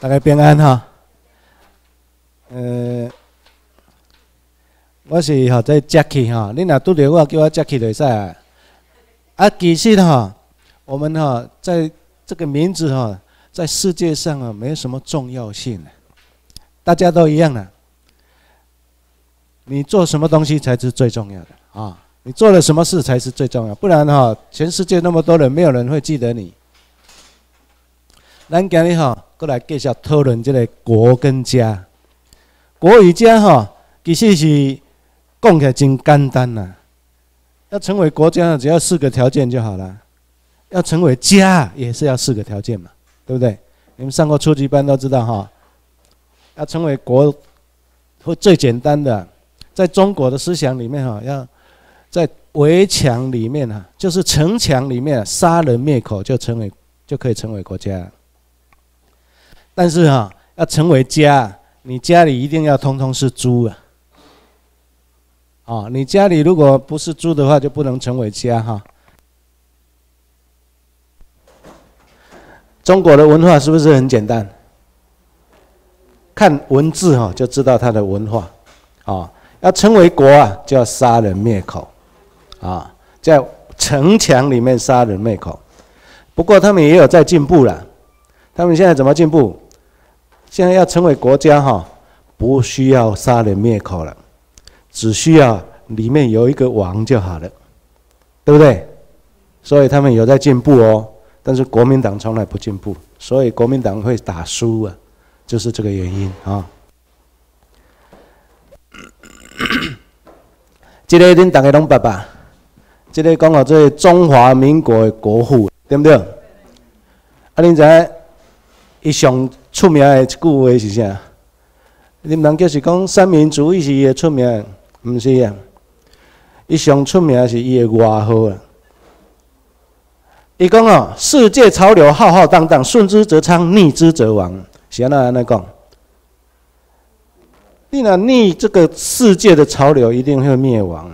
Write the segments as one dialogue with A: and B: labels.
A: 大家平安哈。我是吼在 Jackie 哈，你若拄着我叫我 Jackie 就会使啊。其实哈，我们哈在这个名字哈，在世界上啊没有什么重要性，大家都一样的。你做什么东西才是最重要的啊？你做了什么事才是最重要，不然哈，全世界那么多人，没有人会记得你。咱今日哈，过来继续讨论这个国跟家。国与家哈，其实是讲起来真简单呐。要成为国家，只要4个条件就好了。要成为家，也是要4个条件嘛，对不对？你们上过初级班都知道哈。要成为国，最简单的，在中国的思想里面哈，要在围墙里面哈，就是城墙里面杀人灭口就可以成为国家。但是哈，要成为家，你家里一定要通通是猪啊！啊，你家里如果不是猪的话，就不能成为家哈。中国的文化是不是很简单？看文字哈，就知道它的文化。啊，要成为国啊，就要杀人灭口，啊，在城墙里面杀人灭口。不过他们也有在进步了，他们现在怎么进步？现在要成为国家哈，不需要杀人灭口了，只需要里面有一个王就好了，对不对？所以他们有在进步哦，但是国民党从来不进步，所以国民党会打输啊，就是这个原因啊。这个恁大家拢捌吧？这个讲到这中华民国的国父，对不对？啊，恁知影伊上出名的一句话是啥？你们人就是讲三民主义是伊的出名，不是啊？伊上出名是伊的外号啊。伊讲哦，世界潮流浩浩荡荡，顺之则昌，逆之则亡。是安那讲？你若逆这个世界的潮流，一定会灭亡。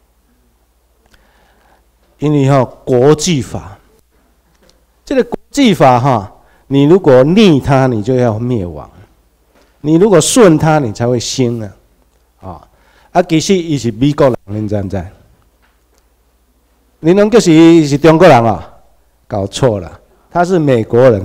A: 因为国际法，这个国际法哈。你如果逆它，你就要灭亡；你如果顺它，你才会兴啊！其实伊是美国人，你知不知？你能就是是中国人啊？搞错了，他是美国人。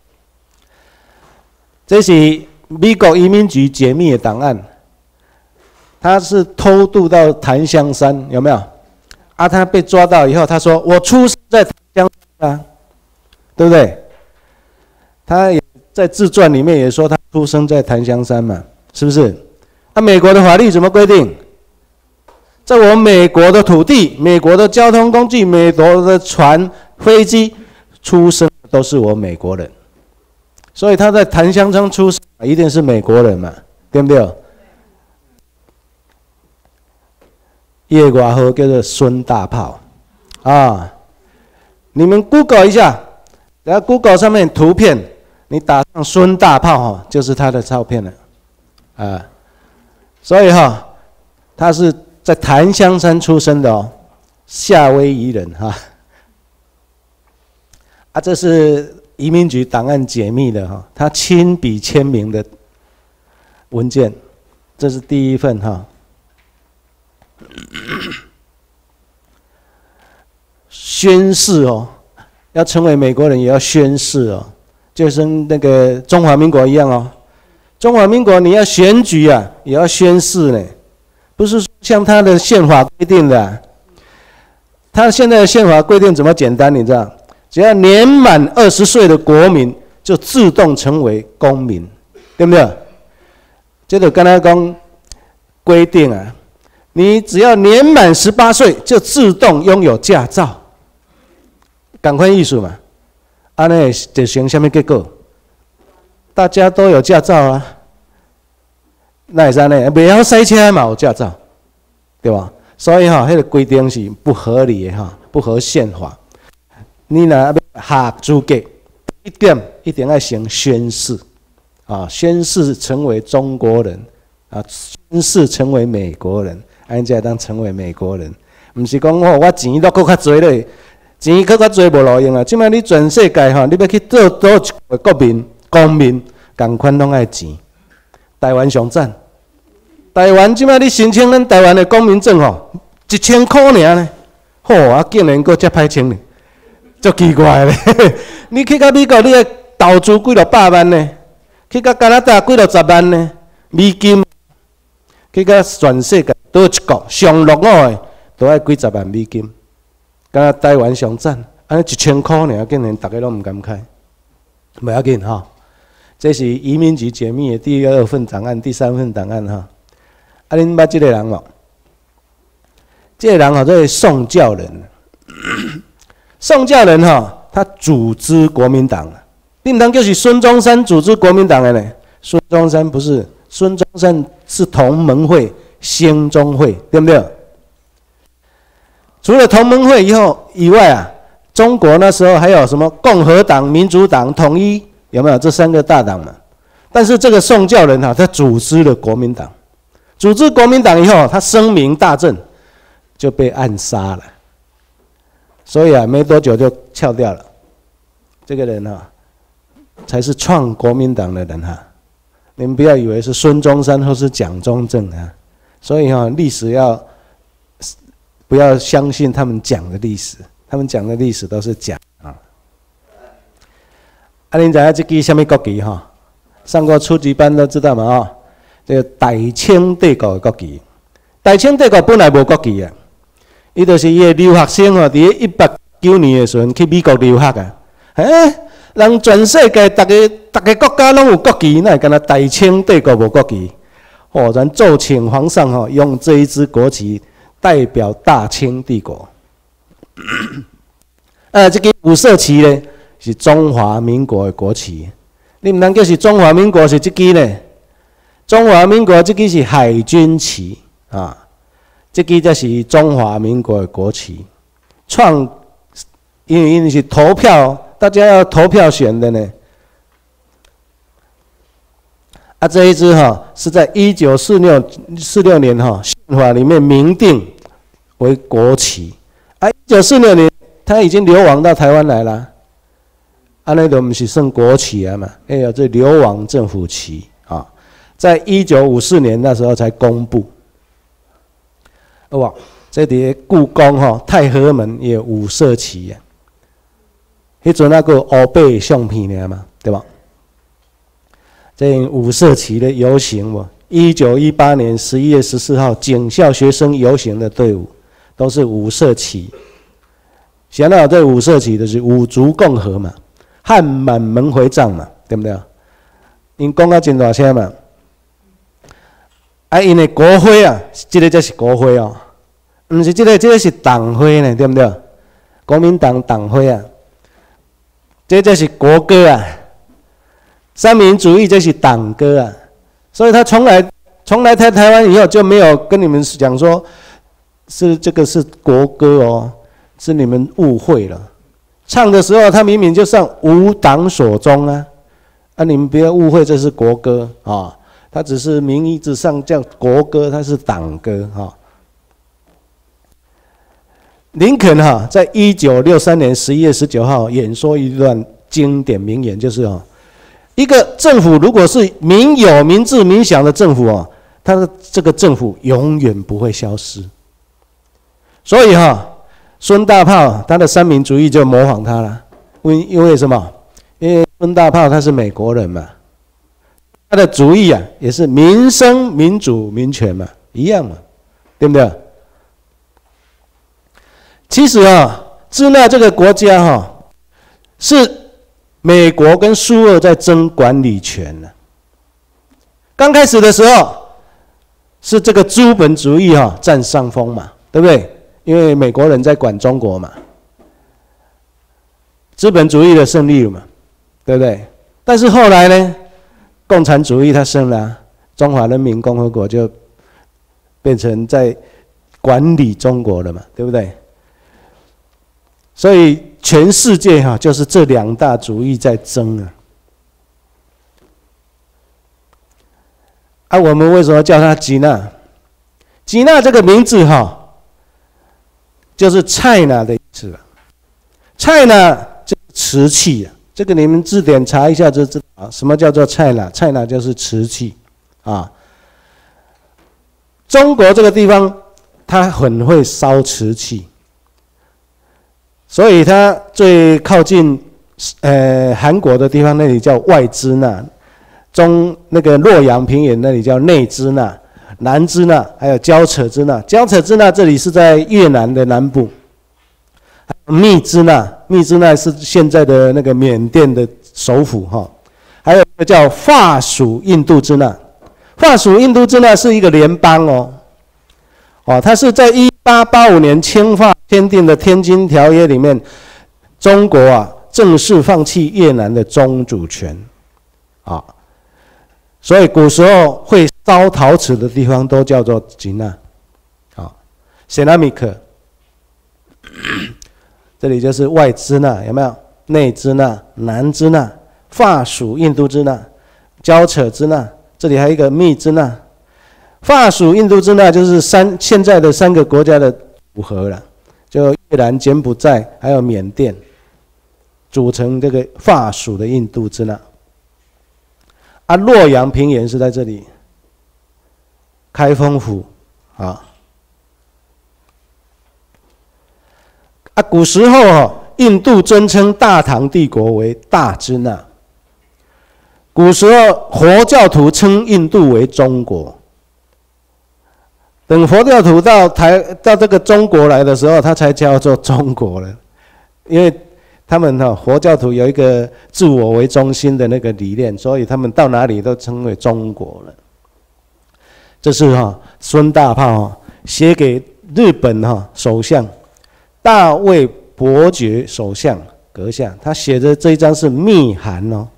A: 这是美国移民局解密的档案，他是偷渡到檀香山，有没有？啊，他被抓到以后，他说：“我出生在檀香山啊，对不对？”他也在自传里面也说他出生在檀香山嘛，是不是？那美国的法律怎么规定？在我们美国的土地、美国的交通工具、美国的船、飞机出生都是我美国人，所以他在檀香山出生一定是美国人嘛，对不对？伊的外号叫做孙大炮啊！你们 Google 一下，等下 Google 上面图片。你打上孙大炮哈，就是他的照片了，啊，所以哈，他是在檀香山出生的哦，夏威夷人哈，这是移民局档案解密的哈，他亲笔签名的文件，这是第一份哈，宣誓哦，要成为美国人也要宣誓哦。就跟那个中华民国一样哦，中华民国你要选举啊，也要宣誓呢，不是像他的宪法规定的、啊。他现在的宪法规定怎么简单？你知道？只要年满20岁的国民，就自动成为公民，对不对？这就跟他讲规定啊，你只要年满18岁，就自动拥有驾照，赶快艺术嘛。安尼就成什么结果？大家都有驾照啊，那会使呢？袂晓赛车嘛有驾照，对吧？所以迄个规定是不合理的不合宪法。你若要下资格，一定要先宣誓啊，宣誓成为中国人啊，宣誓成为美国人，安才当成为美国人。不是讲我钱都搁较多咧。钱搁较多无路用啊！即摆你全世界你要去做一个公民，公同款拢爱钱。台湾上赞，台湾即摆你申请咱台湾的公民证吼，1000块尔呢，好啊，竟然阁遮歹清呢，足奇怪咧。你去到美国，你要投资几落百万呢？去到加拿大几落10万呢？美金，去到全世界倒一国上落伍的，都要几十万美金。敢台湾上赞，安尼1000块尔，竟然大家拢毋敢开，袂要紧吼。这是移民局解密的第2份档案、第3份档案哈。啊，恁捌这个人无？这个人吼，这是宋教仁。宋教仁哈，他组织国民党，另当就是孙中山组织国民党的呢。孙中山不是，孙中山是同盟会、兴中会，对不对？除了同盟会以外啊，中国那时候还有什么共和党、民主党、统一？有没有这3个大党嘛？但是这个宋教仁哈，他组织了国民党，组织国民党以后，他声名大振，就被暗杀了。所以啊，没多久就翘掉了。这个人哈，才是创国民党的人哈。你们不要以为是孙中山或是蒋中正啊。所以哈，历史不要相信他们讲的历史，他们讲的历史都是假。啊，恁知影这支什么国旗哈？上过初级班都知道嘛哈？这个大清帝国的国旗。大清帝国本来无国旗啊，伊就是伊的留学生哦，伫189年的时阵去美国留学啊。人全世界大家国家拢有国旗，那敢若大清帝国无国旗？哦，咱奏请皇上哦，用这一支国旗代表大清帝国。这个五色旗呢？是中华民国的国旗，你唔通叫是中华民国是这支呢？中华民国这支是海军旗啊，这支才是中华民国的国旗。因为是投票，大家要投票选的呢。啊，这一支哈是在1946年哈宪法里面明定为国旗。啊，1946年他已经流亡到台湾来了。安尼都不是算国旗啊嘛？这流亡政府旗啊，在1954年那时候才公布。哇，这伫故宫哈太和门也有五色旗啊，迄阵那个乌白相片尔嘛，对吧？这五色旗的游行，1918年11月14号警校学生游行的队伍都是五色旗。想到这五色旗就是五族共和嘛。汉满蒙回藏嘛，对不对？因讲到真大声嘛，啊，因的国徽啊，这个才是国徽哦，不是这个是党徽呢，对不对？国民党党徽啊，这才是国歌啊，三民主义这是党歌啊，所以他从来台湾以后就没有跟你们讲说，这个是国歌哦，是你们误会了。唱的时候，他明明就上无党所宗啊！你们不要误会，这是国歌啊！它只是名义上叫国歌，它是党歌哈。林肯哈在1963年11月19号演说一段经典名言，就是一个政府如果是民有、民治、民享的政府它的这个政府永远不会消失。所以孙大炮他的三民主义就模仿他了，因为什么？因为孙大炮他是美国人嘛，他的主义也是民生、民主、民权嘛，一样嘛，对不对？其实支那这个国家是美国跟苏俄在争管理权呢。刚开始的时候是这个资本主义占上风嘛，对不对？因为美国人在管中国嘛，资本主义的胜利了嘛，对不对？但是后来呢，共产主义它胜了，中华人民共和国就变成在管理中国了嘛，对不对？所以全世界就是这两大主义在争啊。我们为什么叫它吉娜？吉娜这个名字就是 China 的意思。China 就是瓷器这个你们字典查一下就知道什么叫做菜纳，菜纳就是瓷器啊。中国这个地方，它很会烧瓷器，所以它最靠近韩国的地方，那里叫外支那，那个洛阳平原那里叫内支那，南支那，还有交扯支那。交扯支那这里是在越南的南部。密支那，密支那是现在的那个缅甸的首府哈。还有一个叫法属印度支那，法属印度支那是一个联邦哦。它是在1885年清法签订的天津条约里面，中国啊正式放弃越南的宗主权啊，所以古时候会烧陶瓷的地方都叫做吉那啊 ，ceramic。这里就是外支那，有没有？内支那、南支那、法属印度支那、交扯支那，这里还有一个密支那。法属印度支那就是现在的3个国家的组合了，就越南、柬埔寨还有缅甸，组成这个法属的印度支那。啊，洛阳平原是在这里，开封府啊。古时候印度尊称大唐帝国为大支那。古时候佛教徒称印度为中国。等佛教徒到这个中国来的时候，它才叫做中国了，因为他们佛教徒有一个自我为中心的那个理念，所以他们到哪里都称为中国了。这是孙大炮写给日本首相大卫伯爵首相阁下，他写的这一张是密函哦，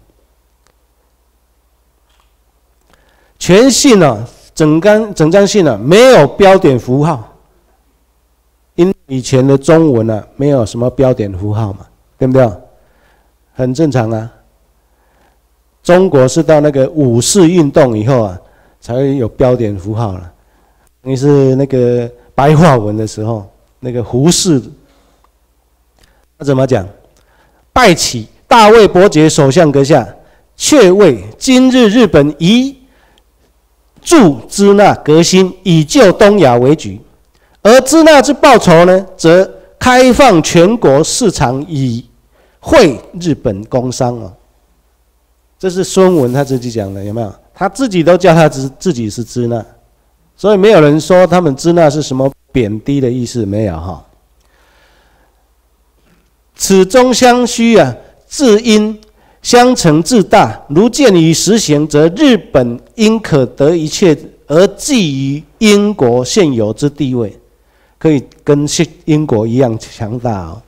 A: 全信整张信没有标点符号，因为以前的中文没有什么标点符号嘛，对不对？很正常啊。中国是到那个五四运动以后才会有标点符号了，你是那个白话文的时候，那个胡适。他怎么讲？拜启大卫伯爵首相阁下，却为今日日本以助支那革新，以救东亚为局。而支那之报酬呢，则开放全国市场，以惠日本工商哦。这是孙文他自己讲的，有没有？他自己都叫他自己是支那，所以没有人说他们支那是什么贬低的意思，没有哈。此中相须自因相成自大，如见于实行，则日本应可得一切，而寄于英国现有之地位，可以跟英国一样强大哦。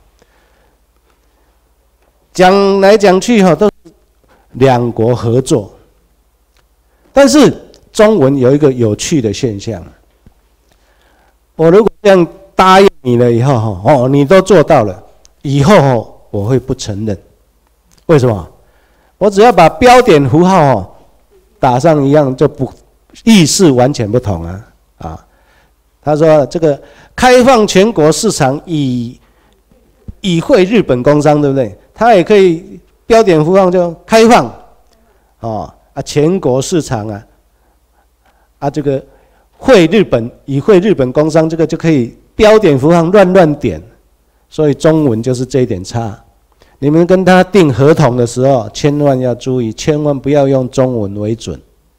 A: 讲来讲去都是两国合作，但是中文有一个有趣的现象，我如果这样答应你了以后你都做到了。以后我会不承认，为什么？我只要把标点符号打上一样，就不意思完全不同啊！他说这个开放全国市场以惠日本工商，对不对？他也可以标点符号就开放全国市场这个以惠日本工商，这个就可以标点符号乱点。所以中文就是这一点差，你们跟他订合同的时候，千万要注意，千万不要用中文为准，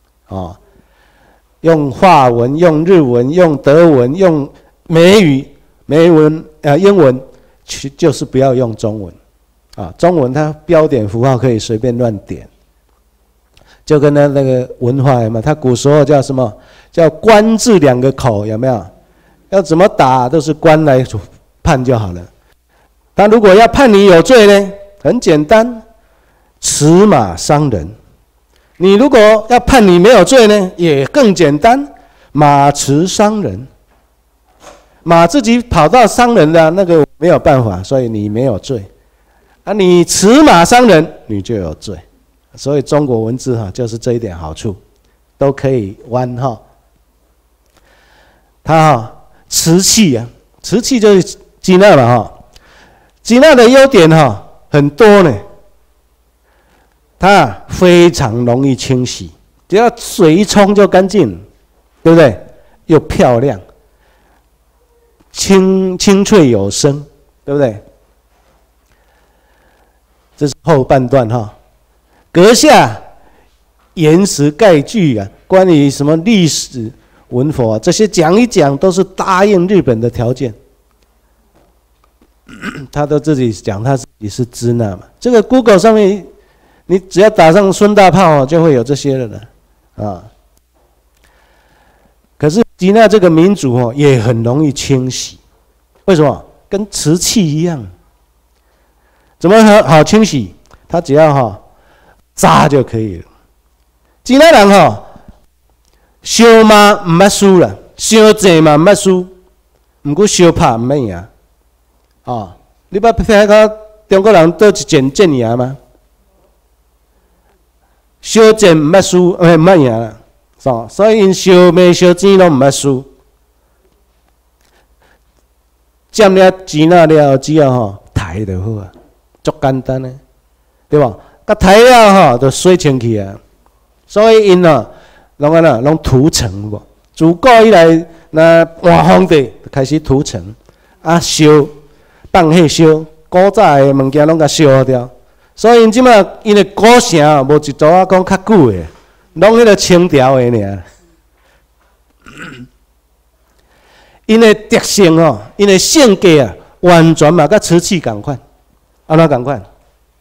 A: 用法文、用日文、用德文、用美文英文，就是不要用中文，中文它标点符号可以随便乱点，就跟那个文化嘛，它古时候叫什么？叫官字2个口，有没有？要怎么打都是官来判就好了。他如果要判你有罪呢，很简单，驰马伤人。你如果要判你没有罪呢，也更简单，马驰伤人。马自己跑到伤人的那个没有办法，所以你没有罪。你驰马伤人，你就有罪。所以中国文字就是这一点好处，都可以弯它瓷器瓷器就是吉那嘛吉那的优点很多呢， 它非常容易清洗，只要水一冲就干净，对不对？又漂亮，清脆有声，对不对？这是后半段哈，阁下言辞概句啊，关于什么历史文佛啊，这些讲一讲，都是答应日本的条件。他都自己讲他自己是支那嘛，这个 Google 上面，你只要打上孙大炮就会有这些了啊。可是支那这个民族哦，也很容易清洗，为什么？跟瓷器一样。怎么好清洗？他只要渣就可以了。支那人烧嘛唔捌输啦，烧济嘛唔捌输，不过烧拍唔捌赢。你捌听到中国人倒一剑剑赢吗？烧剑唔捌输，唔捌赢啦，所以因烧麦烧钱拢唔捌输。占了钱了，只要抬就好啊，足简单的，对吧？甲抬了就洗清气啊。所以因拢安那拢屠城无？自古以来，那换皇帝就开始屠城，烧。放火烧，古早的物件拢甲烧掉，所以因即马因的古城无一组讲较久的，拢迄个清朝的尔。因的特性因的性格完全嘛甲瓷器同款，安怎同款？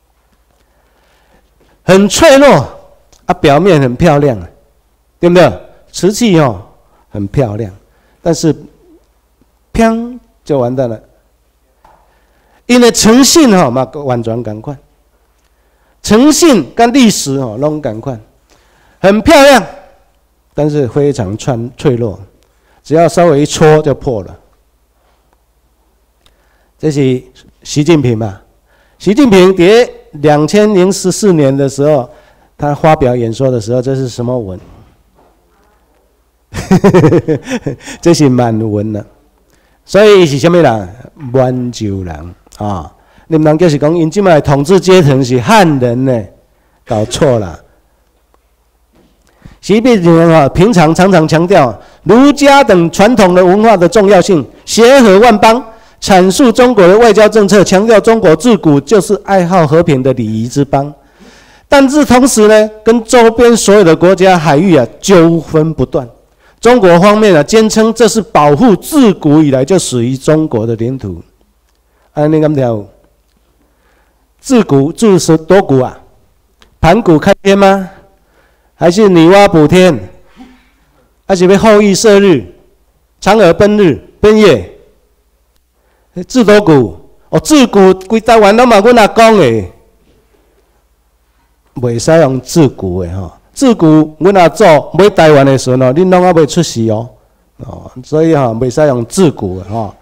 A: 很脆弱表面很漂亮，对不对？瓷器很漂亮，但是砰就完蛋了。因的诚信嘛完全同款，诚信跟历史拢同款，很漂亮，但是非常脆弱，只要稍微一戳就破了。这是习近平嘛？习近平在2014年的时候，他发表演说的时候，这是什么文？这是满文了。所以是什么人？满洲人。你们就是讲，因即卖统治阶层是汉人呢，搞错了。习近平平常常常强调儒家等传统的文化的重要性，协和万邦，阐述中国的外交政策，强调中国自古就是爱好和平的礼仪之邦。但是同时呢，跟周边所有的国家海域纠纷不断。中国方面坚称这是保护自古以来就属于中国的领土。你敢听？自古是多古啊？盘古开天吗？还是女娲补天？还是要后羿射日、嫦娥奔月？自多古自古规台湾拢嘛阮阿公的，袂使用自古的自古阮阿祖买台湾的时候恁拢还袂出世所以袂使用自古的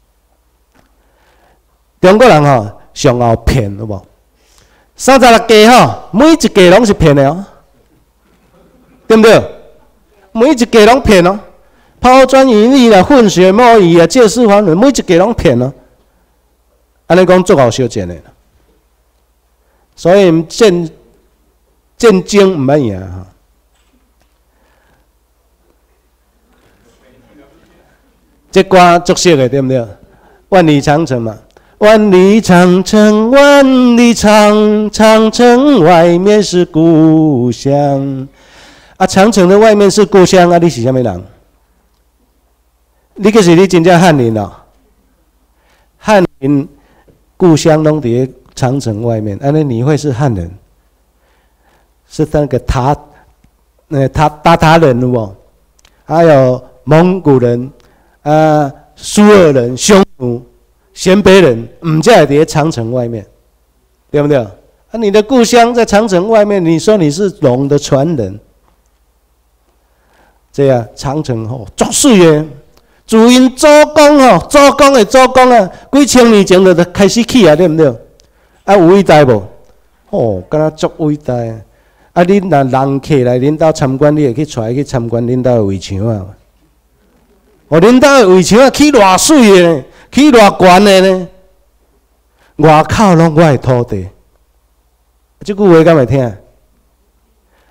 A: 中国人上后骗，有无？36家每一家拢是骗的对不对？每一家拢骗抛砖引玉啦，混血摸鱼借尸还魂，每一家拢骗安尼讲足好修剪的，所以战争唔免赢这歌足熟的对不对？万里长城嘛。万里长城，万里长城外面是故乡。长城的外面是故乡你是什么人？你可是你真正汉人汉人故乡拢在长城外面，安尼你会是汉人？是那个塔人有无？还有蒙古人苏俄人、匈奴。鲜卑人唔在在长城外面，对不对？你的故乡在长城外面，你说你是龙的传人，这样长城足水的，自因祖公祖公的祖公几千年前就开始起对不对？有伟大无？敢若足伟大你若人客来恁兜参观，你会去带去参观恁兜的围墙恁兜的围墙起偌水的。起偌悬的呢？外口拢我的土地，这句话敢会听？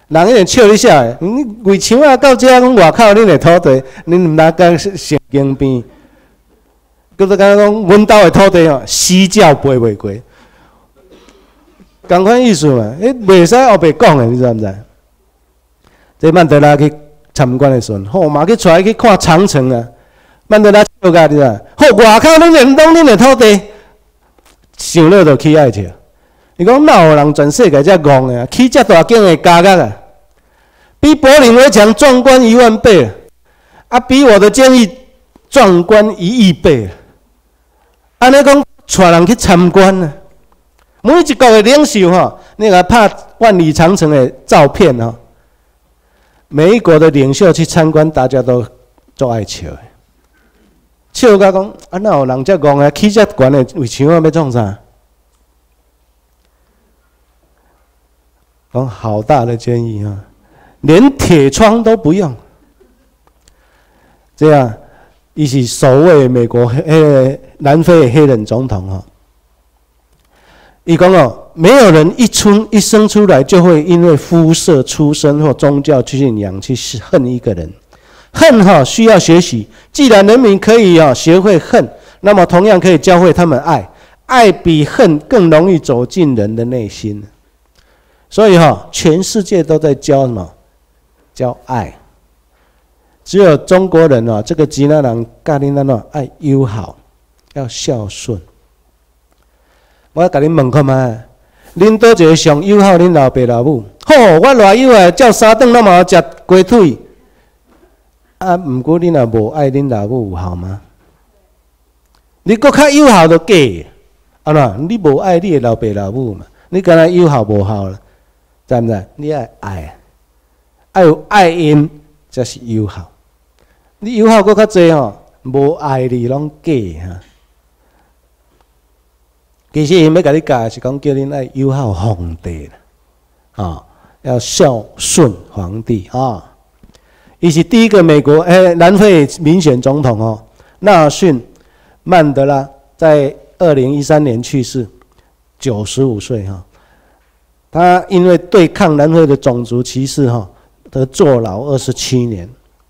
A: 人一定笑你下来，你围墙啊到遮，讲外口恁的土地，恁毋哪敢神经病？佮做敢讲，阮兜的土地哦，死鸟飞袂过，同款意思嘛。袂使后白讲的，你知毋知？这曼德拉去参观的时阵，吼嘛去带去看长城啊。曼德拉笑甲你知？好，外口恁连拢恁的土地，想了就起爱笑。伊讲哪有人全世界遮戆的啊？起遮大间的家乐啊，比柏林围墙壮观10000倍啊！比我的监狱壮观1亿倍。安尼讲，带人去参观啊！每一国的领袖吼，你甲拍万里长城的照片哦。每一国的领袖去参观，大家都做爱笑的，笑甲讲啊，哪有人遮戆的？起遮悬的围墙要创啥？讲好大的监狱啊，连铁窗都不用。这样，伊是首位美国南非的黑人总统哦。伊讲哦，没有人一生出来就会因为肤色、出身或宗教信仰去恨一个人。恨哈需要学习，既然人民可以学会恨，那么同样可以教会他们爱。爱比恨更容易走进人的内心。所以全世界都在教什么？教爱。只有中国人这个吉南人教恁安怎爱友好，要孝顺。我甲恁问看卖，恁倒一个上友好恁老爸老母？好，我偌友啊，照三顿拢嘛食鸡腿。啊，毋过恁若无爱恁老母有效吗？你搁较友好就假，啊喏，你无爱你的老爸老母嘛？你敢若友好无效啦？知毋知？你爱爱，爱有爱因才是友好。你友好搁较济无爱你拢假哈。其实因要甲你教是讲叫恁爱友好皇帝啦，要孝顺皇帝啊。伊是第一个美国南非民选总统纳尔逊·曼德拉在2013年去世，95岁他因为对抗南非的种族歧视得坐牢27年。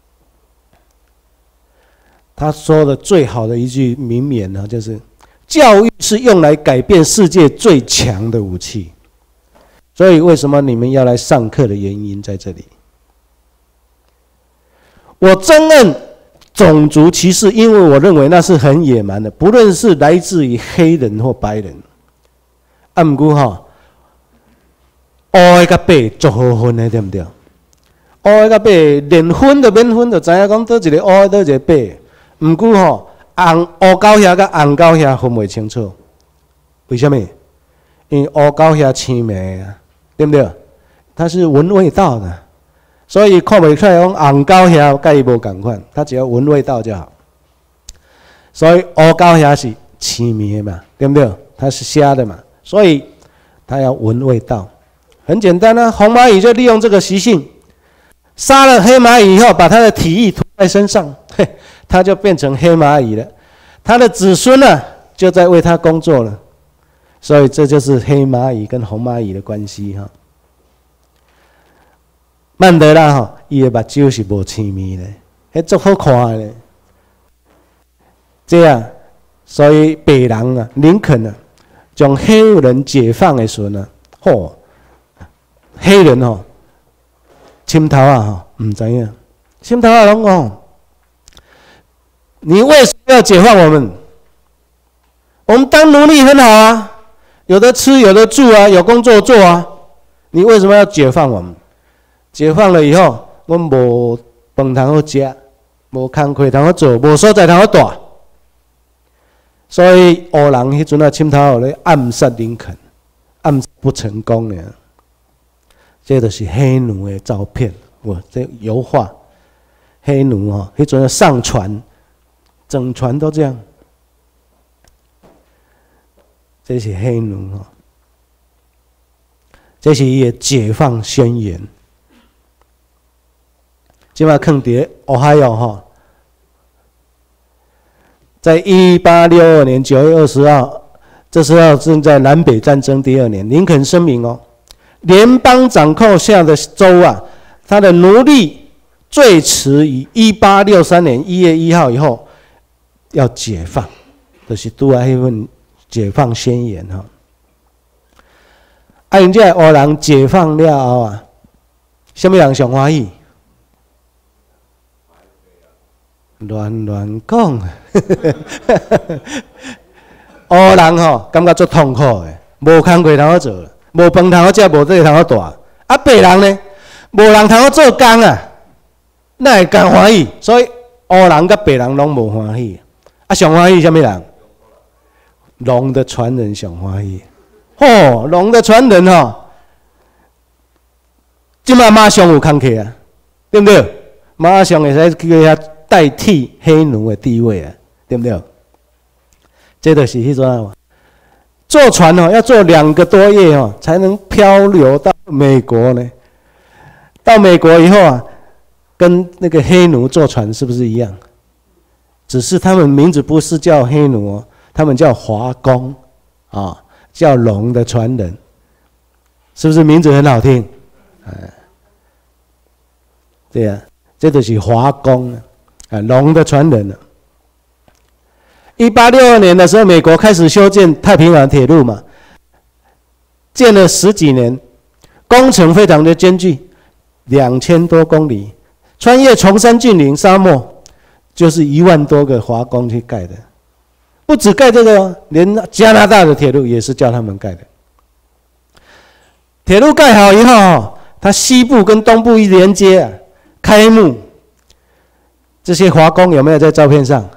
A: 他说的最好的一句名言就是：教育是用来改变世界最强的武器。所以，为什么你们要来上课的原因在这里。我憎恨种族歧视，因为我认为那是很野蛮的，不论是来自于黑人或白人。不过黑的甲白足好分的，对不对？黑的甲白连分都免分，就知影讲倒一个黑，倒一个白。不过红黑狗遐甲红狗遐分袂清楚，为什么？因为黑狗遐青霉啊，对不对？它是闻味道的。所以看不出来讲红狗遐甲伊无共款，它只要闻味道就好。所以黑狗遐是青面的嘛，对不对？它是瞎的嘛，所以它要闻味道。很简单啊，红蚂蚁就利用这个习性，杀了黑蚂蚁以后，把它的体液涂在身上，它就变成黑蚂蚁了。它的子孙呢，就在为它工作了。所以这就是黑蚂蚁跟红蚂蚁的关系曼德拉伊的目睭是无青面的，迄足好看的。这样，所以白人林肯将黑人解放的时候黑人心头唔知影，心头拢讲，你为什么要解放我们？我们当奴隶很好啊，有的吃，有的住啊，有工作做啊，你为什么要解放我们？解放了以后，我们无饭通好食，无工课通好做，无所在通好住，所以黑人迄阵心头咧暗杀林肯，暗杀不成功呢。这就是黑奴的照片，这油画，黑奴迄阵上船，整船都这样。这是黑奴这是伊的解放宣言。现在放在俄亥俄在1862年9月20号，这时候正在南北战争第2年，林肯声明联邦掌控下的州啊，他的奴隶最迟于1863年1月1号以后要解放，就是拄啊迄份解放宣言哈。啊，因这黑人解放了后啊，什么人上欢喜？乱讲，黑人吼感觉足痛苦的，无工课通好做，无饭通好食，无地通好住。啊，白人呢，无人通好做工啊，哪会甘欢喜？所以黑人甲白人拢无欢喜。啊，上欢喜什么人？龙的传人上欢喜。吼，龙的传人吼，即马上有工课啊，对不对？马上会使去遐代替黑奴的地位啊，对不对？这就是迄种坐船哦，要坐2个多月哦，才能漂流到美国呢。到美国以后啊，跟那个黑奴坐船是不是一样？只是他们名字不是叫黑奴哦，他们叫华工啊，叫龙的传人，是不是名字很好听？对呀、啊，这就是华工啊，龙的传人了。1862年的时候，美国开始修建太平洋铁路嘛，建了10几年，工程非常的艰巨，2000多公里，穿越崇山峻岭沙漠，就是1万多个华工去盖的。不止盖这个，连加拿大的铁路也是叫他们盖的。铁路盖好以后，它西部跟东部一连接啊，开幕。这些华工有没有在照片上？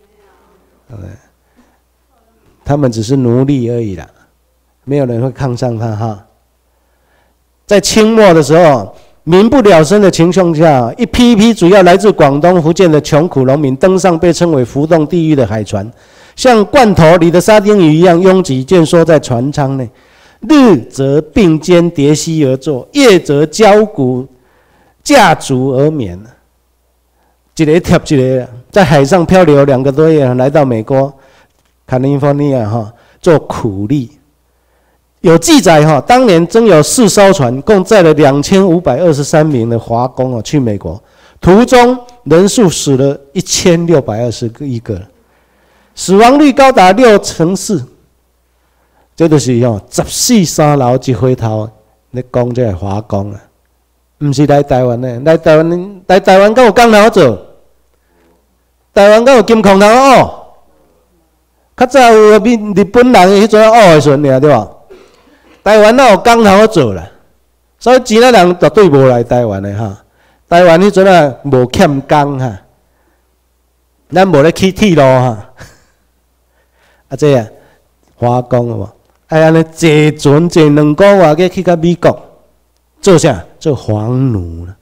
A: 他们只是奴隶而已啦，没有人会看上他哈。在清末的时候，民不聊生的情况下，一批一批主要来自广东、福建的穷苦农民登上被称为浮动地狱的海船，像罐头里的沙丁鱼一样拥挤蜷缩在船舱内，日则并肩叠膝而坐，夜则交鼓架足而眠，一个贴一个，在海上漂流2个多月，来到美国卡利福尼亚哈做苦力。有记载哈，当年真有4艘船，共载了2523名的华工哦去美国，途中人数死了1621个，死亡率高达4%。这就是哦，14三楼一回头，你讲这个华工啊，不是来台湾的，来台湾敢有工头做？台湾敢有金矿头学？较早有日本人迄阵学的时阵尔，对吧？台湾哪有工头做啦？所以钱仔人绝对无来台湾的哈。台湾迄阵啊无欠工哈，咱无咧起铁路哈。啊这啊，华工有无？哎安尼坐船坐2个月去到美国，做啥？做黄奴啦。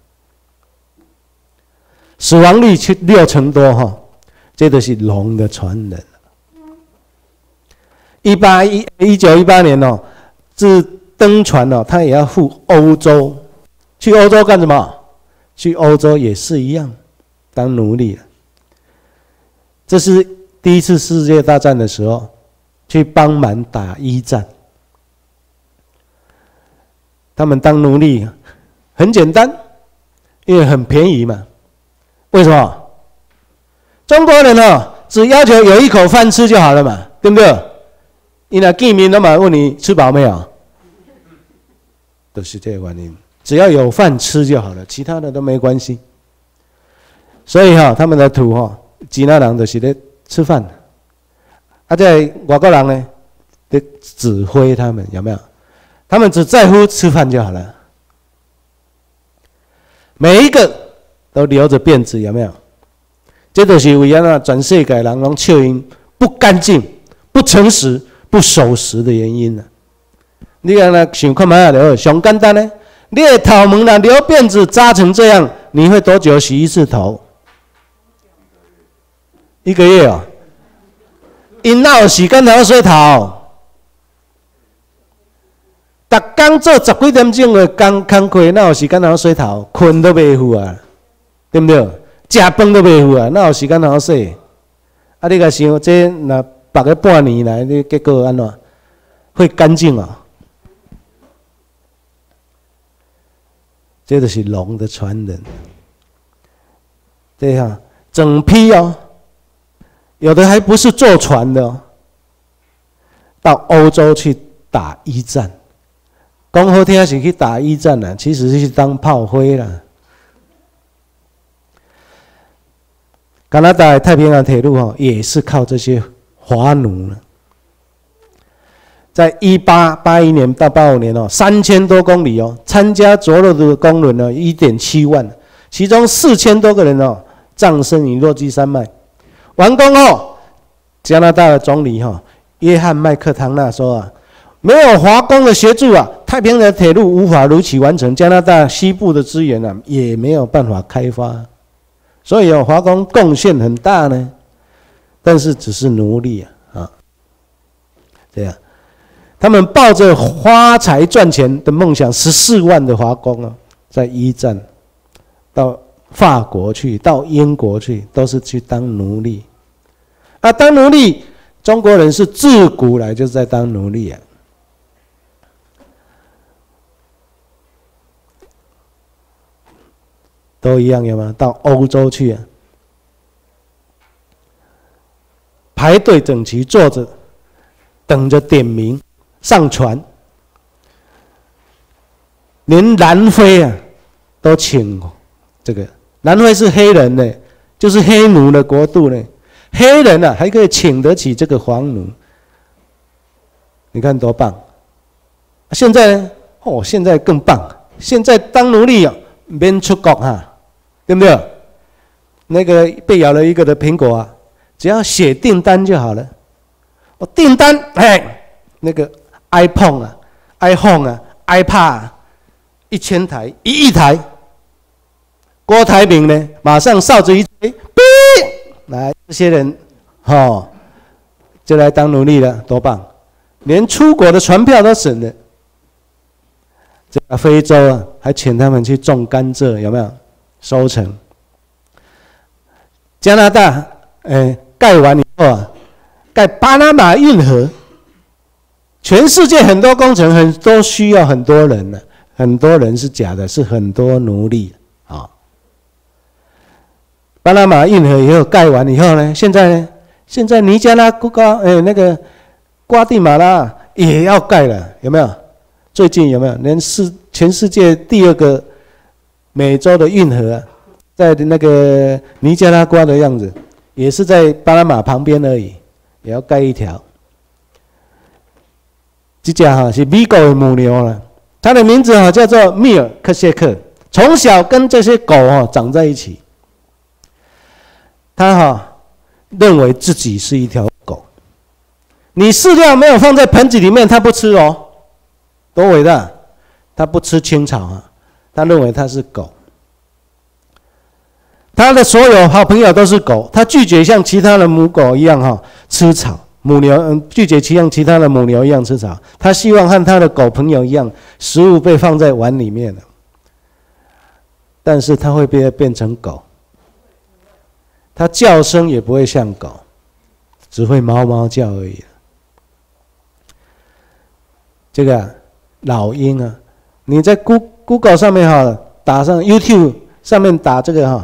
A: 死亡率60%多哈，这就是龙的传人。1918年哦，自登船哦，他也要赴欧洲，去欧洲干什么？去欧洲也是一样，当奴隶。这是第1次世界大战的时候，去帮忙打1战。他们当奴隶很简单，因为很便宜嘛。为什么？中国人哦，只要求有一口饭吃就好了嘛，对不对？你那见面了嘛？问你吃饱没有？都是这个原因。只要有饭吃就好了，其他的都没关系。所以哈，他们的土哈，吉那人就是在吃饭，啊，在外国人呢，在指挥他们，有没有？他们只在乎吃饭就好了。每一个都留着辫子，有没有？这就是为安全世界人拢笑因不干净、不诚实、不守时的原因啊！你安那想看嘛了？上简单呢，你的头毛若留辫子扎成这样，你会多久洗1次头？1个月哦。因哪有时间通洗头？逐工做10几点钟的工课，哪有时间通洗头？困都袂赴啊，对不对？食饭都袂赴啊，哪有时间通洗？啊，你甲想，这若绑个半年来，你结果安怎？会干净啊？ 这就是龙的传人。对啊，整批哦，有的还不是坐船的哦，到欧洲去打一战。讲好听是去打一战啦，其实是去当炮灰啦。加拿大的太平洋铁路哦，也是靠这些华奴了。在1881年到85年哦，3000多公里哦，参加着陆的工人呢1.7万，其中4000多个人哦葬身于落基山脉。完工后，加拿大的总理约翰麦克唐纳说啊，没有华工的协助啊，太平洋铁路无法如期完成，加拿大西部的资源啊也没有办法开发。所以华工贡献很大呢，但是只是奴隶啊，这样。他们抱着发财赚钱的梦想，14万的华工啊，在一战到法国去，到英国去，都是去当奴隶。啊，当奴隶，中国人是自古来就是在当奴隶啊。都一样有吗？到欧洲去啊，排队整齐坐着，等着点名。上船，连南非啊都请这个。南非是黑人呢，就是黑奴的国度呢。黑人啊还可以请得起这个黄奴，你看多棒！现在呢，现在更棒。现在当奴隶啊，免出国哈，对不对？那个被咬了一个的苹果啊，只要写订单就好了。我订单，那个。iPhone 啊 ，iPhone 啊 ，iPad 啊，1000台，1亿台。郭台铭呢，马上哨子一吹，来这些人，就来当奴隶了，多棒！连出国的船票都省了。这个非洲啊，还请他们去种甘蔗，有没有？收成。加拿大，盖完以后啊，盖巴拿马运河。全世界很多工程都需要很多人呢，很多人是假的，是很多奴隶啊。巴拿马运河以后盖完以后呢，现在尼加拉瓜那个瓜地马拉也要盖了，有没有？最近有没有？连全世界第2个美洲的运河，在那个尼加拉瓜的样子，也是在巴拿马旁边而已，也要盖一条。这家是美国的母牛了，它的名字叫做密尔克谢克，从小跟这些狗长在一起。他认为自己是一条狗，你饲料没有放在盆子里面，它不吃哦，多伟大！它不吃青草啊，他认为它是狗。他的所有好朋友都是狗，他拒绝像其他的母狗一样吃草。母牛拒绝像其他的母牛一样吃草，他希望和他的狗朋友一样，食物被放在碗里面了。但是他会变成狗，他叫声也不会像狗，只会哞哞叫而已。这个老鹰啊，你在 Google 上面打上 YouTube 上面打这个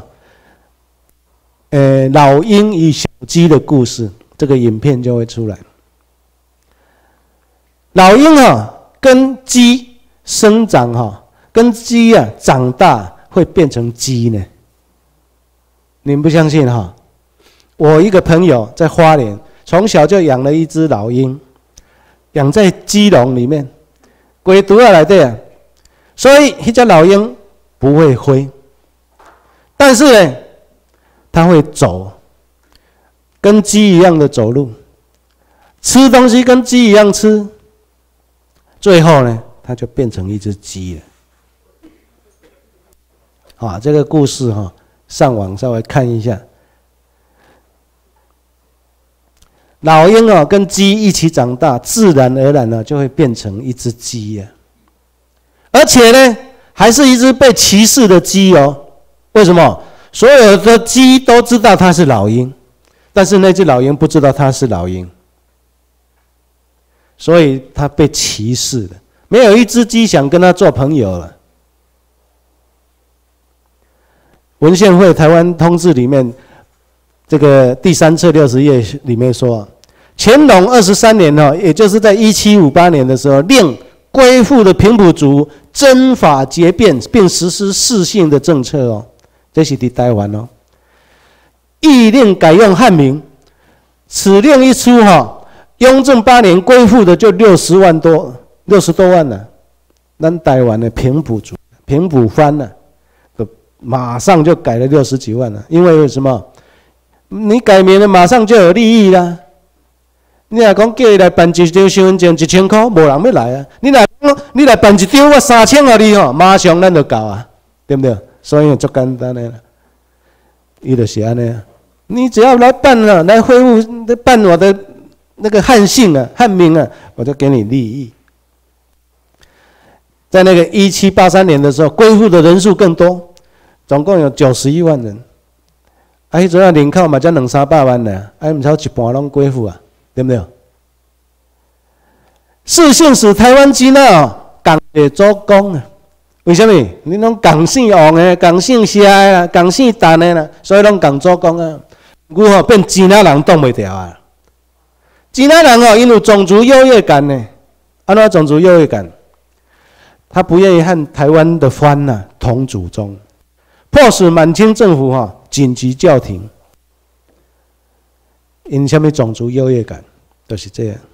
A: 老鹰与小鸡的故事。这个影片就会出来。老鹰跟鸡生长跟鸡长大会变成鸡呢。你们不相信我一个朋友在花莲，从小就养了一只老鹰，养在鸡笼里面，鬼毒来的，所以那只老鹰不会飞，但是呢，它会走。跟鸡一样的走路，吃东西跟鸡一样吃，最后呢，它就变成一只鸡了。这个故事上网稍微看一下。老鹰跟鸡一起长大，自然而然就会变成一只鸡啊，而且呢，还是一只被歧视的鸡哦。为什么？所有的鸡都知道它是老鹰。但是那只老鹰不知道它是老鹰，所以它被歧视了。没有一只鸡想跟它做朋友了。 文献会台湾通志里面这个第3册60页里面说，乾隆23年哦，也就是在1758年的时候，令归附的平埔族征法结辩，并实施世姓的政策哦，这是在台湾哦。亦令改用汉名，此令一出雍正8年归附的就60多万了。咱台湾的平埔族、平埔番呢，马上就改了60几万了。因为什么？你改名了，马上就有利益啦。你若讲叫伊来办一张身份证1000块，无人要来啊。你来办一张，我3000给你马上咱就搞啊，对不对？所以就简单的啦，伊就是安尼啊。你只要来办了，来恢复办我的那个汉姓啊、汉名啊，我就给你利益。在那个1783年的时候，归附的人数更多，总共有91万人。迄阵啊，人口嘛才200-300万呢，唔超一半拢归附啊，对不对？世姓使台湾基那港的做工啊，为什么？你拢港姓王的、港姓谢的啦、港姓陈的啦，所以拢港做工啊。我变基那人挡袂掉啊！基那人因有种族优越感呢，安怎种族优越感？他不愿意和台湾的番同祖宗，迫使满清政府紧急叫停。因什么种族优越感？就是这样。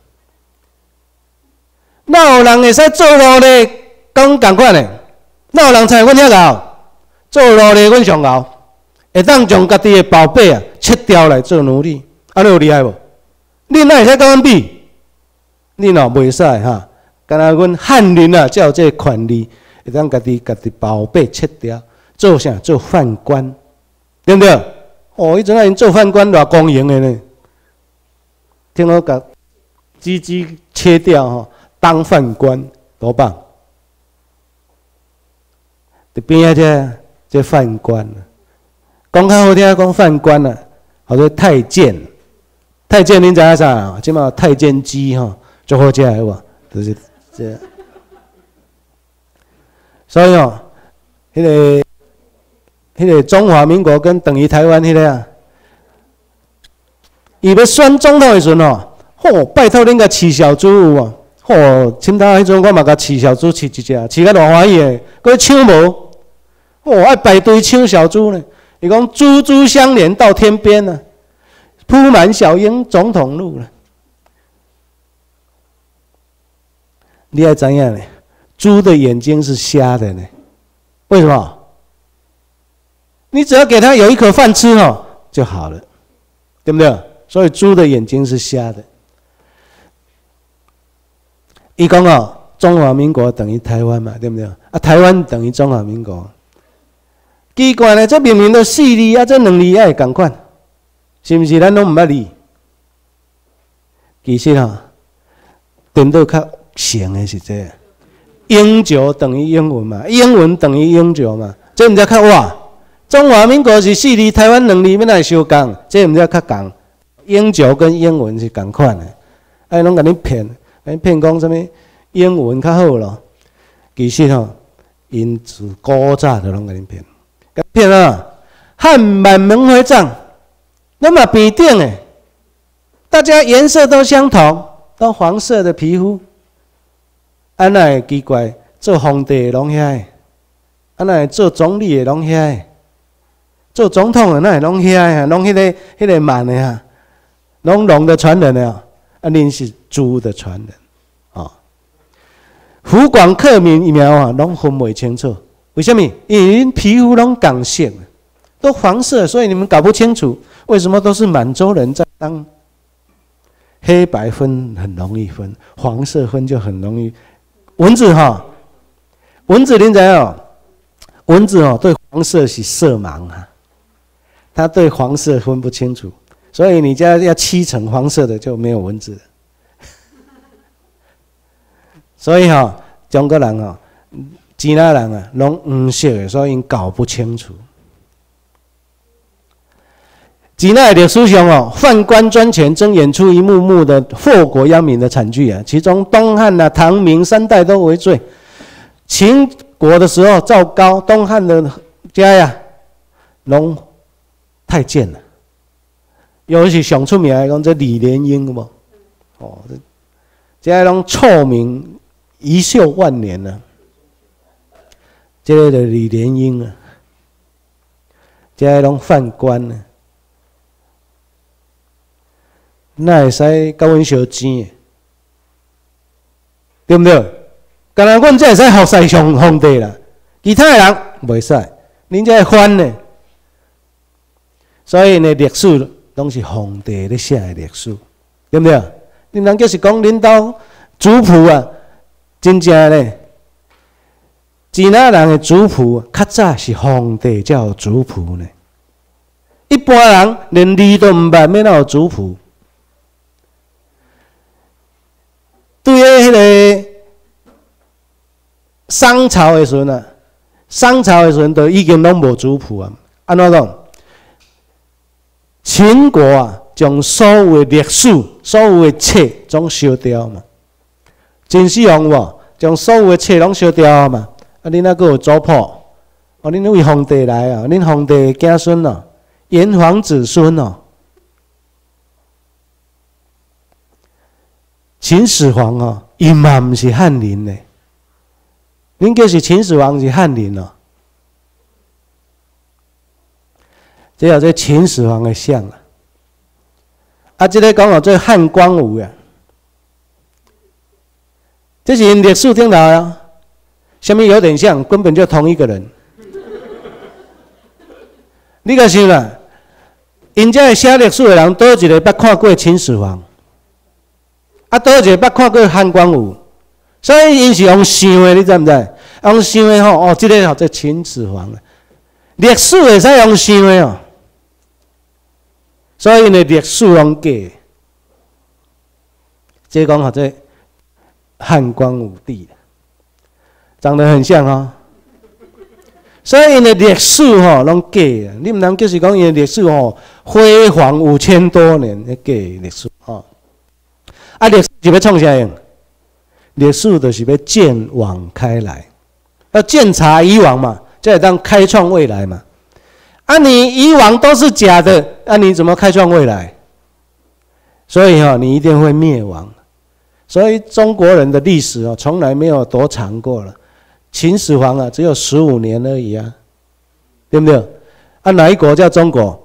A: 哪有人会使做奴隶讲同款的？哪有人像阮遐敖做奴隶？阮上敖会当将家己的宝贝切掉来做奴隶，安尼有厉害无？你哪会使跟阮比？你若袂使哈。敢若阮汉人才有这个权利，会当家己宝贝切掉，做啥？做犯官，对不对？迄阵因做犯官偌公营的呢，听我甲鸡鸡切掉当犯官多棒！伫边仔这犯官，讲较好听讲犯官好做太监。太监恁知影啥？即马太监鸡最好食的有无？就是这。所以迄个中华民国跟等于台湾迄个伊要选总统的时阵拜托恁甲饲小猪有无？深头迄阵我嘛甲饲小猪饲一只，饲甲偌欢喜的，佫抢无，爱排队抢小猪呢。伊讲猪猪相连到天边了，铺满小英总统路了。你要怎样呢？猪的眼睛是瞎的呢？为什么？你只要给它有一口饭吃就好了，对不对？所以猪的眼睛是瞎的。伊讲中华民国等于台湾嘛，对不对？台湾等于中华民国。奇怪呢，这明明都4字这2字也会同款，是不是？咱拢唔捌理。其实颠倒较成的是这样，英九等于英文嘛，英文等于英九嘛，这毋才较哇。中华民国是4字，台湾2字，要哪会相共？这毋才较共。英九跟英文是同款的，拢甲你骗，甲你骗讲什么英文较好咯？其实因自古早就拢甲你骗，甲骗汉满蒙回藏，那么比定诶，大家颜色都相同，都黄色的皮肤。安那会奇怪？做皇帝的拢遐，安那会做总理的拢遐，做总统的那会拢遐，拢迄个满的拢龙的传人的恁是猪的传人湖广客民疫苗拢分不清楚，为什么？因为恁皮肤拢同色，都黄色，所以你们搞不清楚为什么都是满洲人在当。黑白分很容易分，黄色分就很容易。蚊子蚊子恁知影？蚊子对黄色是色盲它对黄色分不清楚，所以你家要漆成黄色的就没有蚊子了。所以中国人支那人拢黄色的，所以因搞不清楚。支那历史上宦官专权，正演出一幕幕的祸国殃民的惨剧其中东汉唐明3代都为罪。秦国的时候，赵高东汉的家拢太监了。尤其上出名的讲这李莲英有无？哦，这拢臭名遗臭万年了。这个就是李莲英啊，这拢犯官啊，那会使甲阮相争？对不对？干那阮才会使服侍皇帝啦，其他的人袂使。恁这反呢？所以呢，历史拢是皇帝咧写的历史，对不对？恁人就是讲恁兜族谱啊，真正呢，支那人的族谱较早是皇帝才有族谱呢。一般人连字都唔捌，要哪有族谱？对迄个商朝的时阵啊，商朝的时阵都已经拢无族谱啊。安怎讲？秦国啊，将所有的历史、所有的册总烧掉嘛。真死人无？将所有的册拢烧掉嘛。啊，恁还阁有族谱？哦，恁为皇帝来啊？恁皇帝的子孙哦，炎黄子孙哦。秦始皇哦，伊嘛毋是汉人呢。恁叫是秦始皇是汉人哦。这有这秦始皇的像啊。啊，这个讲哦，这汉光武啊，这是因历史顶头啊。什么有点像，根本就同一个人。你甲想啦，因这写历史的人，倒一个捌看过秦始皇，啊，倒一个捌看过汉光武，所以因是用想的，你知唔知？用想的吼，哦，这个吼，这秦始皇啊，历史会使用想的哦。所以呢，历史拢假的。这讲好这汉光武帝，长得很像哦。所以呢，历史吼拢假的，你唔通就是讲因历史吼辉煌5000多年，迄假历史吼。啊，历史是要创啥用？历史就是要见往开来，要鉴察以往嘛，才会当开创未来嘛。啊，你以往都是假的，啊，你怎么开创未来？所以你一定会灭亡。所以中国人的历史从来没有多长过了。秦始皇啊，只有15年而已啊，对不对？啊，哪一国叫中国？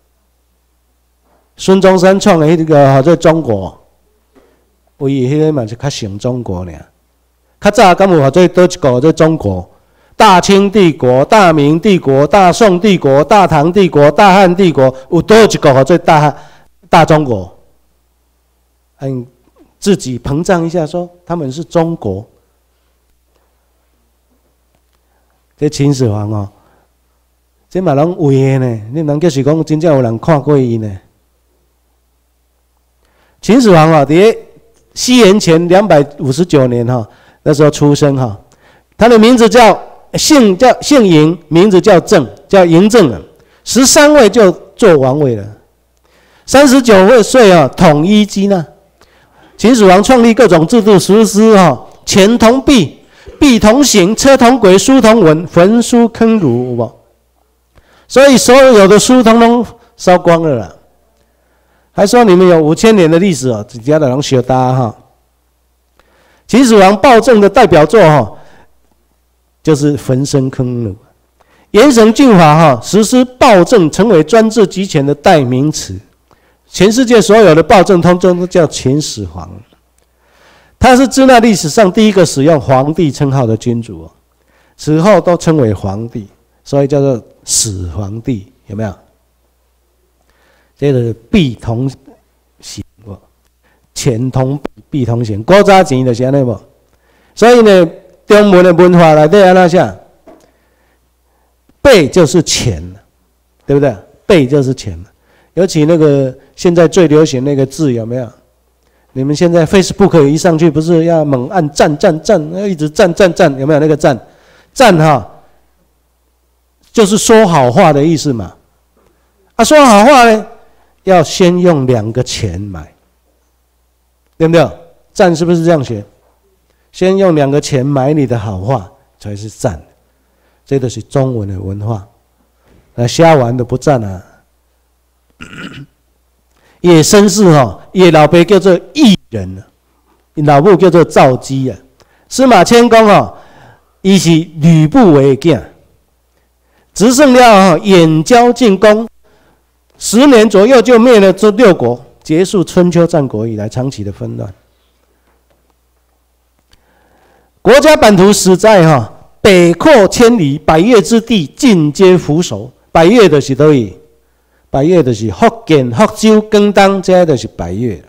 A: 孙中山创的那个叫中国，唯一迄个嘛是较像中国尔。较早敢有做倒一个叫中国？大清帝国、大明帝国、大宋帝国、大唐帝国、大汉帝国，有多一个做大中国？自己膨胀一下，说他们是中国。这秦始皇哦，这嘛拢伪的呢。你人就是讲真正有人看过伊呢。秦始皇啊，在西元前259年哈，那时候出生哈，他的名字叫姓嬴，名字叫政，叫嬴政啊。13位就做王位了，39岁啊，统一畿纳。秦始皇创立各种制度，实施钱同币，币同刑，车同轨，书同文，焚书坑儒，有无？所以所有的书通通烧光了啦。还说你们有5000年的历史哦，家的人学大哈。秦始皇暴政的代表作就是焚身坑儒。严绳峻法实施暴政，成为专制集权的代名词。全世界所有的暴政通通都叫秦始皇。他是支那历史上第一个使用皇帝称号的君主哦，此后都称为皇帝，所以叫做始皇帝，有没有？这个币同刑，钱同币同刑，古早钱就是安尼无。所以呢，中文的文化内底安怎写？币就是钱，对不对？币就是钱。尤其那个现在最流行那个字有没有？你们现在 Facebook 一上去不是要猛按赞，要一直赞，有没有那个赞？赞就是说好话的意思嘛。啊，说好话呢，要先用2个钱买，对不对？赞是不是这样学？先用2个钱买你的好话才是赞，这个是中文的文化。 瞎玩的不赞啊。也绅士也老爸叫做义人，老母叫做赵姬啊。司马迁讲伊是吕不韦的囝，执政了远交近攻，10年左右就灭了这6国，结束春秋战国以来长期的纷乱。国家版图实在北扩千里，百越之地尽皆服守。百越就是哪里？百越就是福建、福州、广东，这就是百越。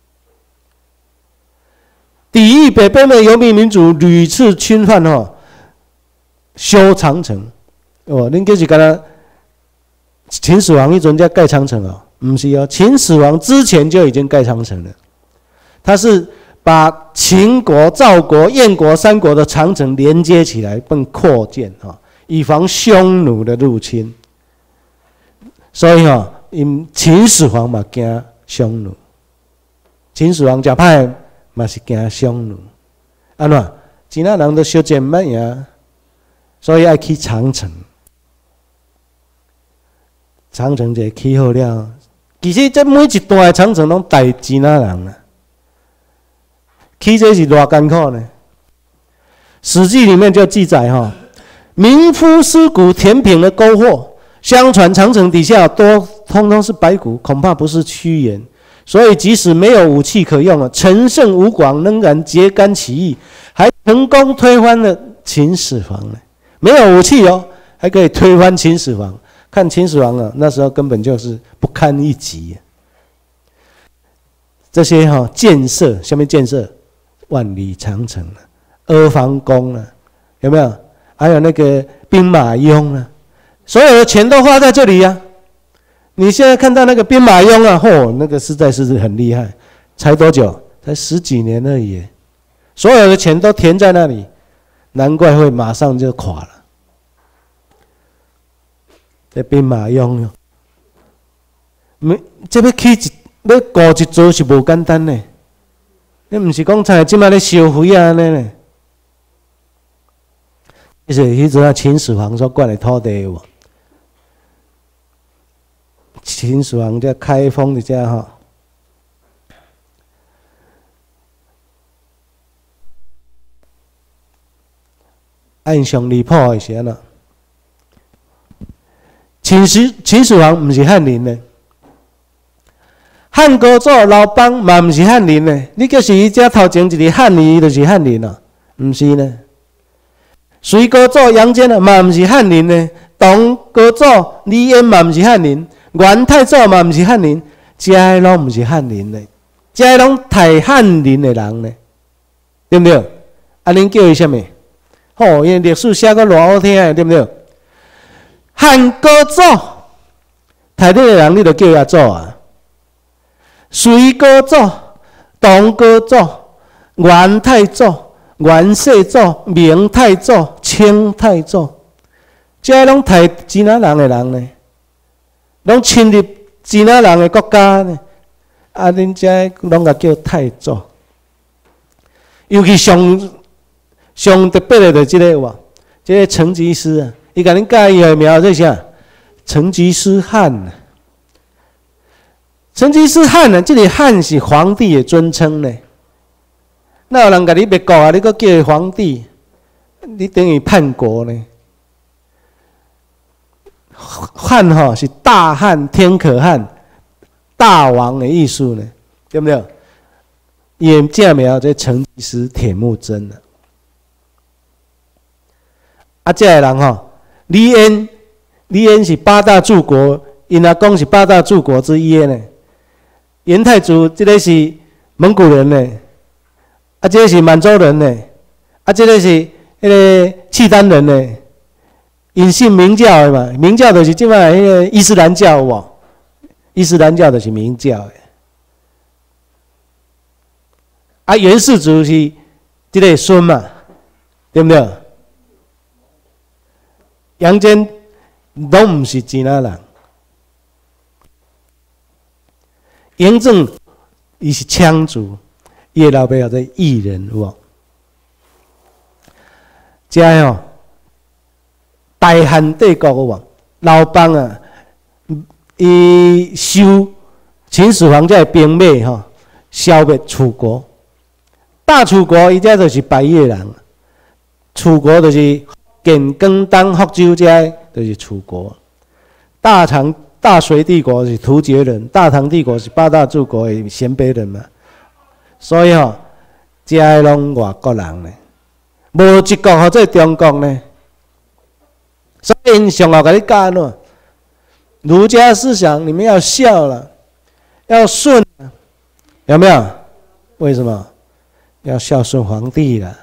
A: 抵御北边的游牧民族屡次侵犯修长城。恁就是干那秦始皇迄阵才盖长城不是秦始皇之前就已经盖长城了。他是把秦国、赵国、燕国3国的长城连接起来，并扩建以防匈奴的入侵。所以因秦始皇嘛惊匈奴，秦始皇真歹嘛是惊匈奴，安怎？其他人都小贱不赢，所以爱起长城。长城就起好了，其实这每一段的长城拢带其他人啊，起这是偌艰苦呢？《史记》里面就记载民夫尸骨填平了沟壑。相传长城底下通通是白骨，恐怕不是虚言。所以即使没有武器可用陈胜吴广仍然揭竿起义，还成功推翻了秦始皇呢。没有武器还可以推翻秦始皇。看秦始皇那时候根本就是不堪一击。这些建设，下面建设万里长城阿房宫有没有？还有那个兵马俑所有的钱都花在这里呀！你现在看到那个兵马俑那个实在是很厉害，才多久？才10几年而已，所有的钱都填在那里，难怪会马上就垮了。这兵马俑，这要要顾一座是无简单呢。你不是讲像即摆咧烧毁安尼呢？就是迄阵秦始皇所管的土地有无？秦始皇才开封的这按上离谱的是安怎？秦始皇不是汉人呢，汉高祖刘邦嘛不是汉人呢。你就是伊遮头前一个汉人，就是汉人不是呢。隋高祖杨坚嘛不是汉人呢，唐高祖李渊嘛不是汉人。元太祖嘛，不是汉人，这些拢不是汉人呢，这些拢太汉人的人呢，对不对？恁叫伊什么？因为历史写个偌好听的，对不对？汉高祖，台底的人你就叫伊祖啊。隋高祖、唐高祖、元太祖、元世祖、明太祖、清太祖，这些拢太其他人的人呢。拢侵入其他人的国家呢，恁遮拢个叫太祖。尤其上特别的就这个这个成吉思伊甲恁介伊的名字啥？成吉思汗。成吉思汗这个汗是皇帝的尊称呢。那有人甲你灭国你阁叫伊皇帝，你等于叛国呢？汉是大汉天可汗，大王的意思呢，对不对？伊正名叫成吉思铁木真这个人李渊是8大柱国，因阿公是8大柱国之一呢。元太祖这个是蒙古人呢，这个是满洲人呢，这个是迄个契丹人呢。因信明教的嘛，明教就是即摆迄个伊斯兰教有无？伊斯兰教就是明教的。元世祖是这个孙嘛，对不对？杨坚拢不是其他人。嬴政伊是羌族，伊的老爸叫做异人有无？这大汉帝国有无？ 刘邦啊，伊收秦始皇这兵马吼，消灭楚国。大楚国伊这就是白越人，楚国就是建更当福州这就是楚国。大隋帝国是突厥人，大唐帝国是八大诸国的鲜卑人嘛，所以吼，这拢外国人呢，无一个或者中国呢。所以因上后甲你教喏，儒家思想你们要孝了，要顺，有没有？为什么？要孝顺皇帝了。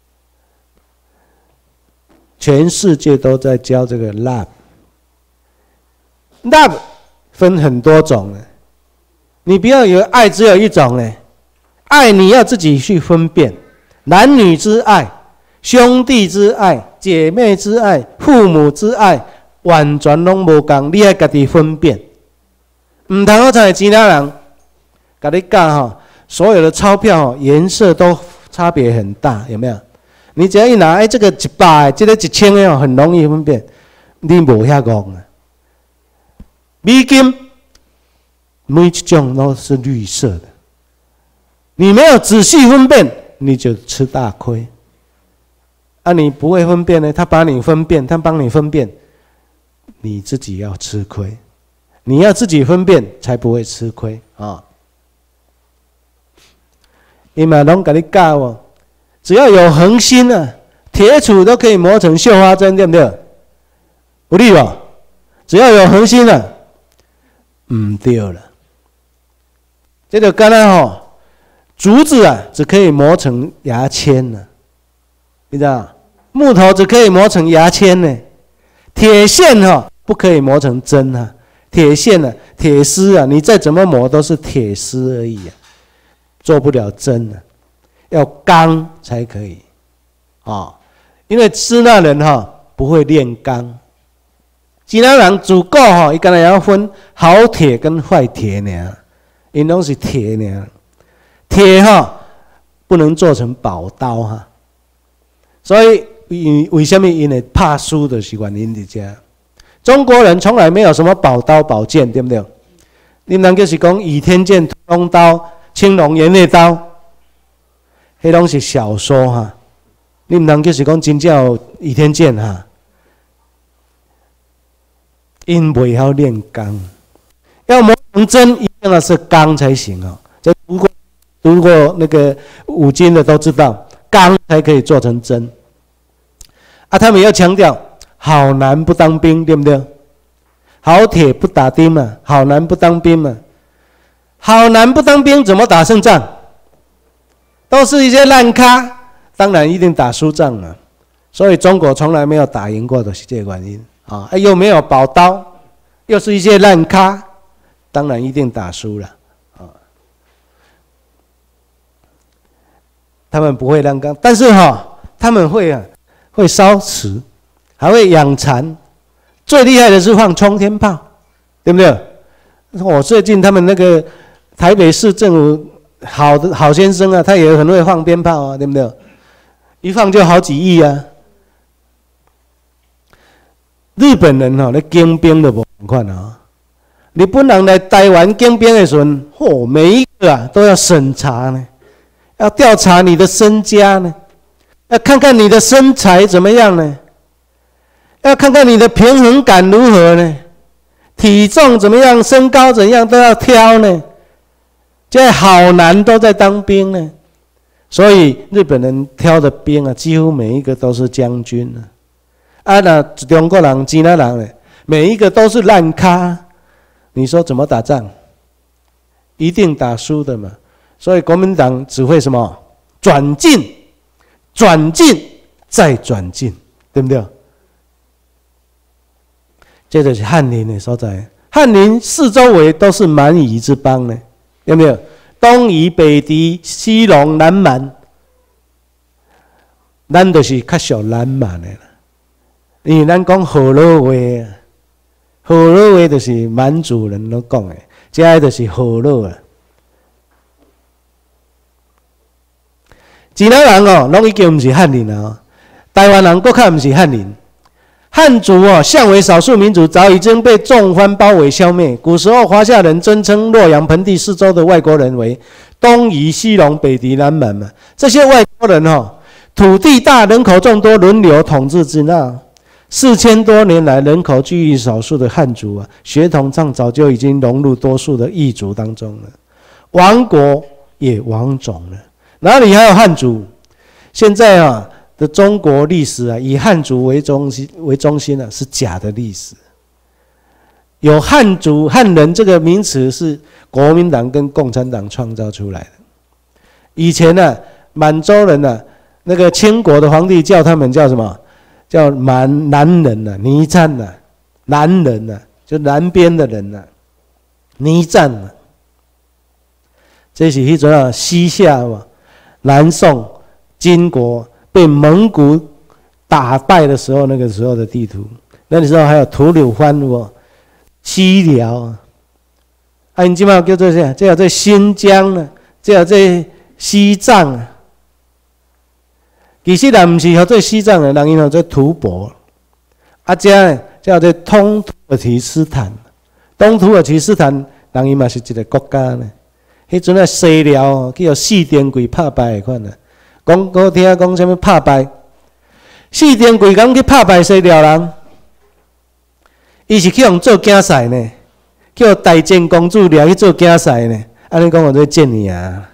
A: 全世界都在教这个 love。love 分很多种呢，你不要以为爱只有一种呢，爱你要自己去分辨，男女之爱、兄弟之爱、姐妹之爱、父母之爱，完全拢无共，你要家己分辨。唔通好像其他人，甲你讲吼，所有的钞票吼颜色都差别很大，有没有？你只要一拿，这个100，这个1000的哦，很容易分辨，你无遐戆啊。美金每一种都是绿色的，你没有仔细分辨，你就吃大亏。啊，你不会分辨呢，他帮你分辨，你自己要吃亏。你要自己分辨，才不会吃亏啊。伊嘛拢甲你教哦，只要有恒心啊，铁杵都可以磨成绣花针，对不对？有理吧？只要有恒心啊。唔对了，这就刚才吼，竹子啊只可以磨成牙签呢，你知道？木头只可以磨成牙签呢，铁线哈不可以磨成针啊，铁线啊、铁丝啊，你再怎么磨都是铁丝而已啊，做不了针啊，要钢才可以啊，因为支那人哈不会炼钢。其他人自古吼，伊干那要分好铁跟坏铁呢，因拢是铁呢。铁哈不能做成宝刀哈，所以为什么因会怕输的是原因伫遮。中国人从来没有什么宝刀宝剑，对不对？你们就是讲倚天剑、屠龙刀、青龙偃月刀，迄拢是小说哈。你们就是讲真正有倚天剑哈。因未晓炼钢，要磨成针一定要是钢才行哦。这读过那个五经的都知道，钢才可以做成针。啊，他们要强调好男不当兵，对不对？好铁不打钉嘛，好男不当兵嘛。好男不当兵怎么打胜仗？都是一些烂咖，当然一定打输仗嘛。所以中国从来没有打赢过的是这个原因。啊，又没有宝刀，又是一些烂咖，当然一定打输了啊。他们不会烂钢，但是他们会烧瓷，还会养蚕，最厉害的是放冲天炮，对不对？我最近他们那个台北市政府好先生啊，他也很会放鞭炮啊，对不对？一放就好几亿啊。日本人咧经兵都无同款啊！日本人来台湾经兵的时候，每一个啊都要审查呢，要调查你的身家呢，要看看你的身材怎么样呢，要看看你的平衡感如何呢，体重怎么样，身高怎样都要挑呢。这好难都在当兵呢，所以日本人挑的兵啊，几乎每一个都是将军啊。啊，那中国人、其他人呢？每一个都是烂咖，你说怎么打仗？一定打输的嘛。所以国民党只会什么？转进、转进再转进，对不对？这就是翰林的所在。翰林四周围都是蛮夷之邦呢，有没有？东夷、北狄、西戎、南蛮，咱就是较属南蛮的啦。因为咱讲河洛话啊，河洛话就是满族人拢讲的，这个就是河洛啊。其他人拢已经不是汉人啊，台湾人更较不是汉人。 汉族向为少数民族，早已经被众藩包围消灭。古时候，华夏人尊称洛阳盆地四周的外国人为东夷、西戎、北狄、南蛮嘛。这些外国人土地大，人口众多，轮流统治之那。4000多年来，人口居于少数的汉族血统上早就已经融入多数的异族当中了，亡国也亡种了。哪里还有汉族？现在的中国历史以汉族为中心是假的历史。有汉族、汉人这个名词是国民党跟共产党创造出来的。以前满洲人那个清国的皇帝叫他们叫什么？叫南人尼赞南人就南边的人尼赞这是那阵西夏南宋金国被蒙古打败的时候，那个时候的地图。那个时候还有吐鲁番西辽你现在叫做啥？这叫做新疆这叫做西藏其实不是叫做西藏的，人叫做吐蕃。这叫做东土耳其斯坦。东土耳其斯坦人嘛是一个国家呢。迄阵西辽叫四殿柜拍败的款讲我听讲什么拍败？四殿柜讲去拍败西辽人，伊是去用做竞赛呢，叫大靖公主掠去做竞赛呢。安尼讲我做贱你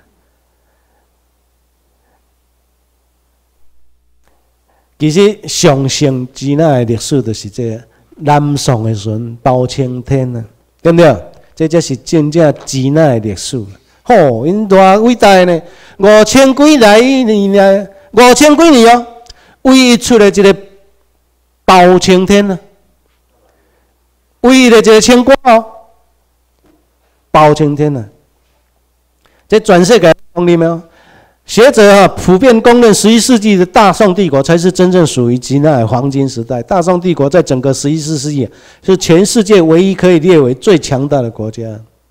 A: 其实上圣支那的历史就是这南宋的时阵包青天对不对？这才是真正支那的历史。因大伟大呢，5000几年，5000几年唯一出来一个包青天唯一的一个清官包青天这全世界懂你没有？学者普遍公认，11世纪的大宋帝国才是真正属于支那的黄金时代。大宋帝国在整个11世纪是全世界唯一可以列为最强大的国家。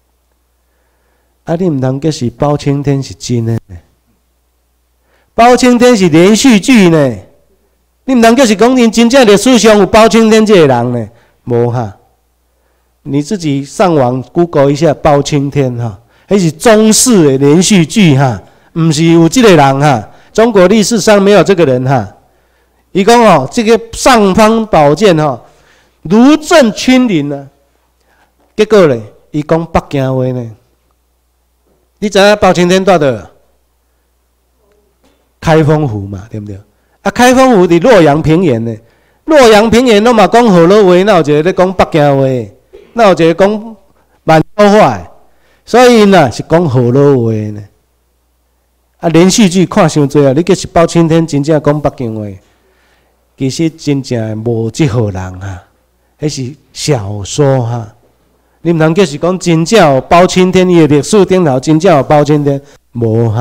A: 你不通叫是包青天是真的呢？包青天是连续剧呢？你不通叫是讲你真正历史上有包青天这个人呢？无你自己上网 Google 一下包青天那是中式的连续剧不是有这个人中国历史上没有这个人他说这个尚方宝剑如震君临结果呢他说北京话呢。你知道包青天住的开封府嘛？对不对？开封府在洛阳平原呢。洛阳平原都嘛讲河洛话，哪有一个在讲北京话？哪有一个讲满洲话？所以是讲河洛话呢。连续剧看伤多你叫是包青天真正讲北京话，其实真正无这号人那是小说你不通叫是讲真正有包青天，伊的历史顶头真正有包青天，无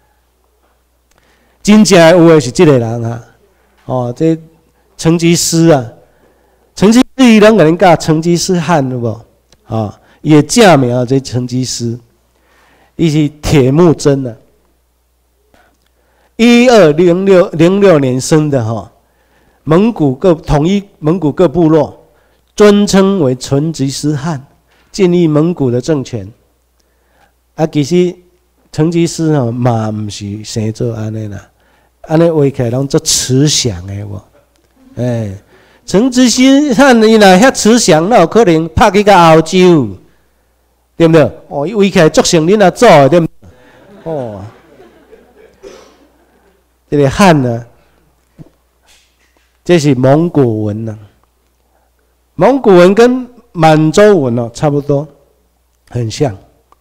A: 真正有的是这个人这成吉思成吉思伊拢个人叫成吉思汗有无？伊的正名这成吉思，伊是铁木真1206年生的蒙古统一蒙古各部落，尊称为成吉思汗。建立蒙古的政权其实成吉思嘛不是生做安尼安尼话起来拢做慈祥的成吉思汗伊若遐慈祥，哪有可能拍去到欧洲？对不对？伊话起来足像恁做的，对不对？这个汉这是蒙古文蒙古文跟满洲文差不多，很像。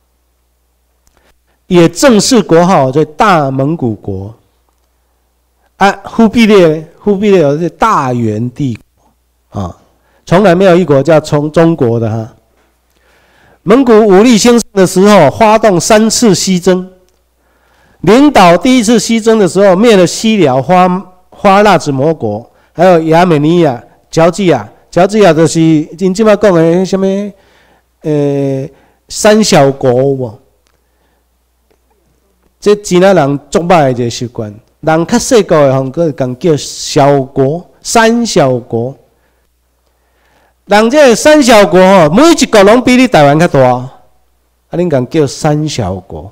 A: 也正式国号在大蒙古国。忽必烈是大元帝国从来没有一国叫中国的蒙古武力兴盛的时候，发动3次西征。领导第一次西征的时候，灭了西辽、花剌子模国，还有亚美尼亚、乔治亚。乔治亚就是因即摆讲的什么三小国这支那人足歹的一个习惯，人较细个的讲叫小国、三小国， 人这个三小国吼，每一国拢比你台湾较大，啊，恁讲叫三小国。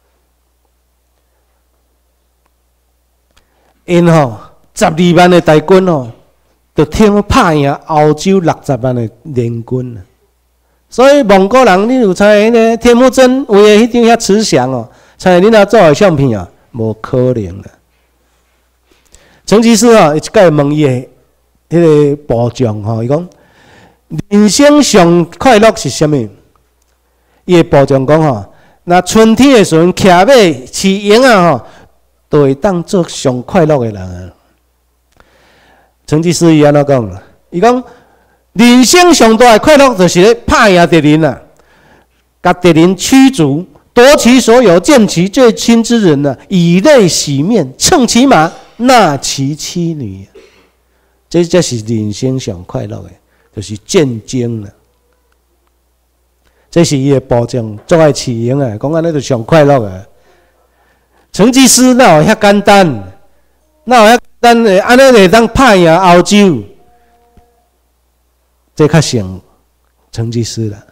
A: 因吼12万的大军吼，就听拍赢欧洲60万的联军啊。所以蒙古人，你有猜迄个田木真为的迄张遐慈祥哦，猜恁若做的相片啊，无可能啦。成吉思啊，一概问伊的迄个部将吼，伊讲人生上快乐是啥物？伊的部将讲吼，若春天的时阵，骑马饲羊啊吼，都会当做上快乐的人啊。成吉思伊安怎讲啦？伊讲人生上大的快乐就是咧拍赢敌人啊，甲敌人驱逐，夺其所有，见其最亲之人啊，以泪洗面，乘其马，纳其妻女。这才是人生上快乐的，就是战争啦。这是伊的部将最爱饲羊啊，讲安尼就上快乐啊。成吉思哪有遐简单？哪有遐简单的？安尼会当拍赢欧洲？这较像成吉思啦。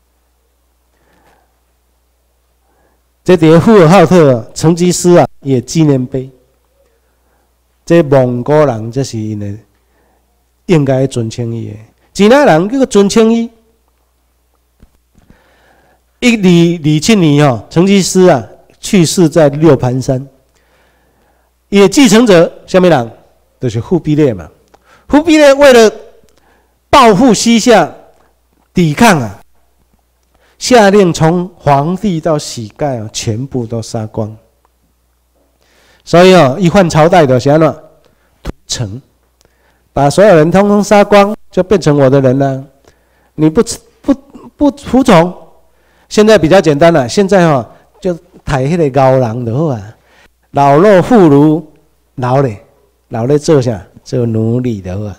A: 这伫呼和浩特成吉思啊，也纪念碑。这蒙古人这是因的应该尊称伊的，其他人叫尊称伊。1227年哦，成吉思啊去世在六盘山。伊的继承者什么人？就是忽必烈嘛。忽必烈为了报复西夏，抵抗啊，下令从皇帝到乞丐啊，全部都杀光。所以哦，一换朝代就是安怎屠城，把所有人通通杀光，就变成我的人了。你不服从，现在比较简单了。现在哦，就抬迄个牛人就好啊，老弱妇孺留咧做啥？做奴隶就好啊。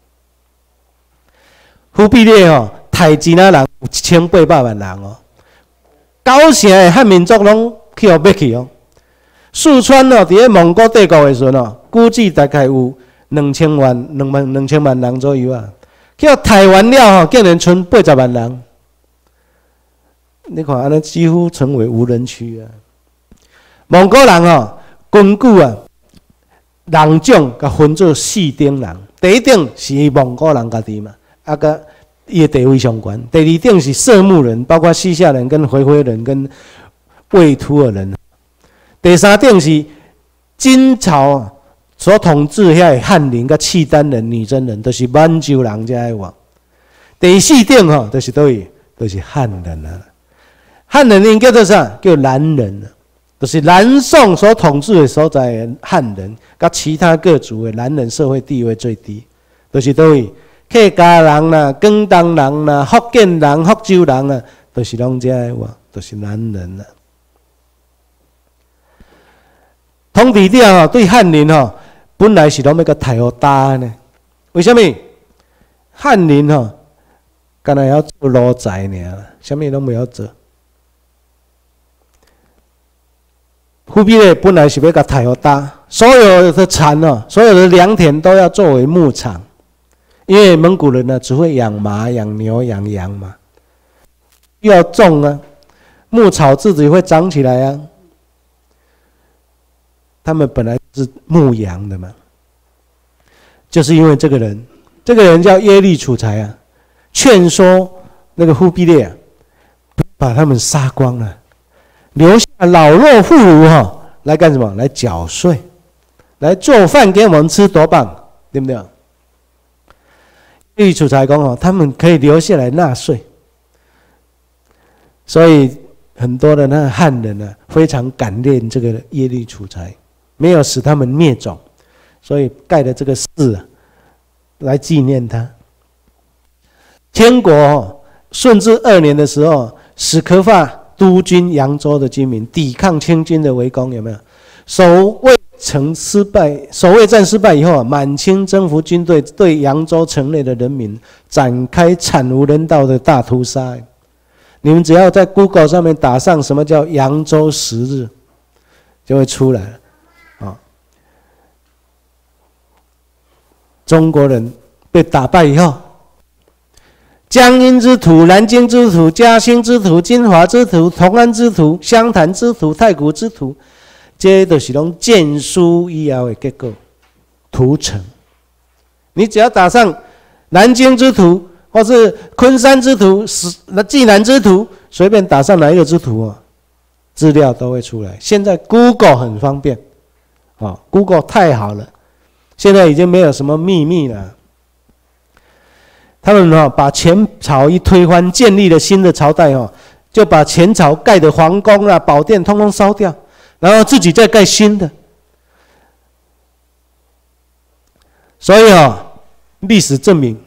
A: 忽必烈哦，杀其他人有1800万人哦，9成的汉民族拢去互灭去哦。四川哦，伫咧蒙古帝国的时阵哦，估计大概有2000万人左右啊。去互杀完了吼，竟然剩80万人。你看，安尼几乎成为无人区啊。蒙古人哦，根据啊，人种甲分做4等人，第一等是蒙古人家己嘛，啊个伊的地位上悬。第二等是色目人，包括西夏人、跟回回人、跟魏土尔人。第三等是金朝所统治遐的翰林、甲契丹人、女真人，都是满洲人遮个话。第四等吼，就是倒位，就是汉人啊。汉人因叫做啥？叫南人啊，就是南宋所统治的所在的汉人，甲其他各族的南人社会地位最低，就是倒位。客家人啦、广东人啦、福建人、福州人啊，都是拢遮个话，都是南人啦。统治者哦，对汉人哦，本来是拢要甲杀互打呢。为什么？汉人哦，干那要做奴才尔，啥物拢袂晓做。忽必烈本来是要甲杀互打，所有的蚕哦，所有的良田都要作为牧场。因为蒙古人呢，只会养马、养牛、养羊嘛，又要种啊，牧草自己会长起来啊。他们本来是牧羊的嘛，就是因为这个人叫耶律楚材啊，劝说那个忽必烈啊，把他们杀光了，留下老弱妇孺哈，来干什么？来缴税，来做饭给我们吃，多棒，对不对？耶律楚材讲哦，他们可以留下来纳税，所以很多的那个汉人呢，非常感念这个耶律楚材，没有使他们灭种，所以盖了这个寺啊，来纪念他。天国哦，顺治2年的时候，史可法督军扬州的军民抵抗清军的围攻，有没有？守卫战失败以后啊，满清征服军队对扬州城内的人民展开惨无人道的大屠杀。你们只要在 Google 上面打上什么叫扬州10日，就会出来了。中国人被打败以后， 江阴之土、南京之土、嘉兴之土、金华之土、同安之土、湘潭之土、太谷之土，这都是拢建书以后的结果，屠城。你只要打上南京之土，或是昆山之土、济南之土，随便打上哪一个之土啊，资料都会出来。现在 Google 很方便，Google 太好了，现在已经没有什么秘密了。他们把前朝一推翻，建立了新的朝代就把前朝盖的皇宫啊、宝殿通通烧掉，然后自己再盖新的。所以历史证明，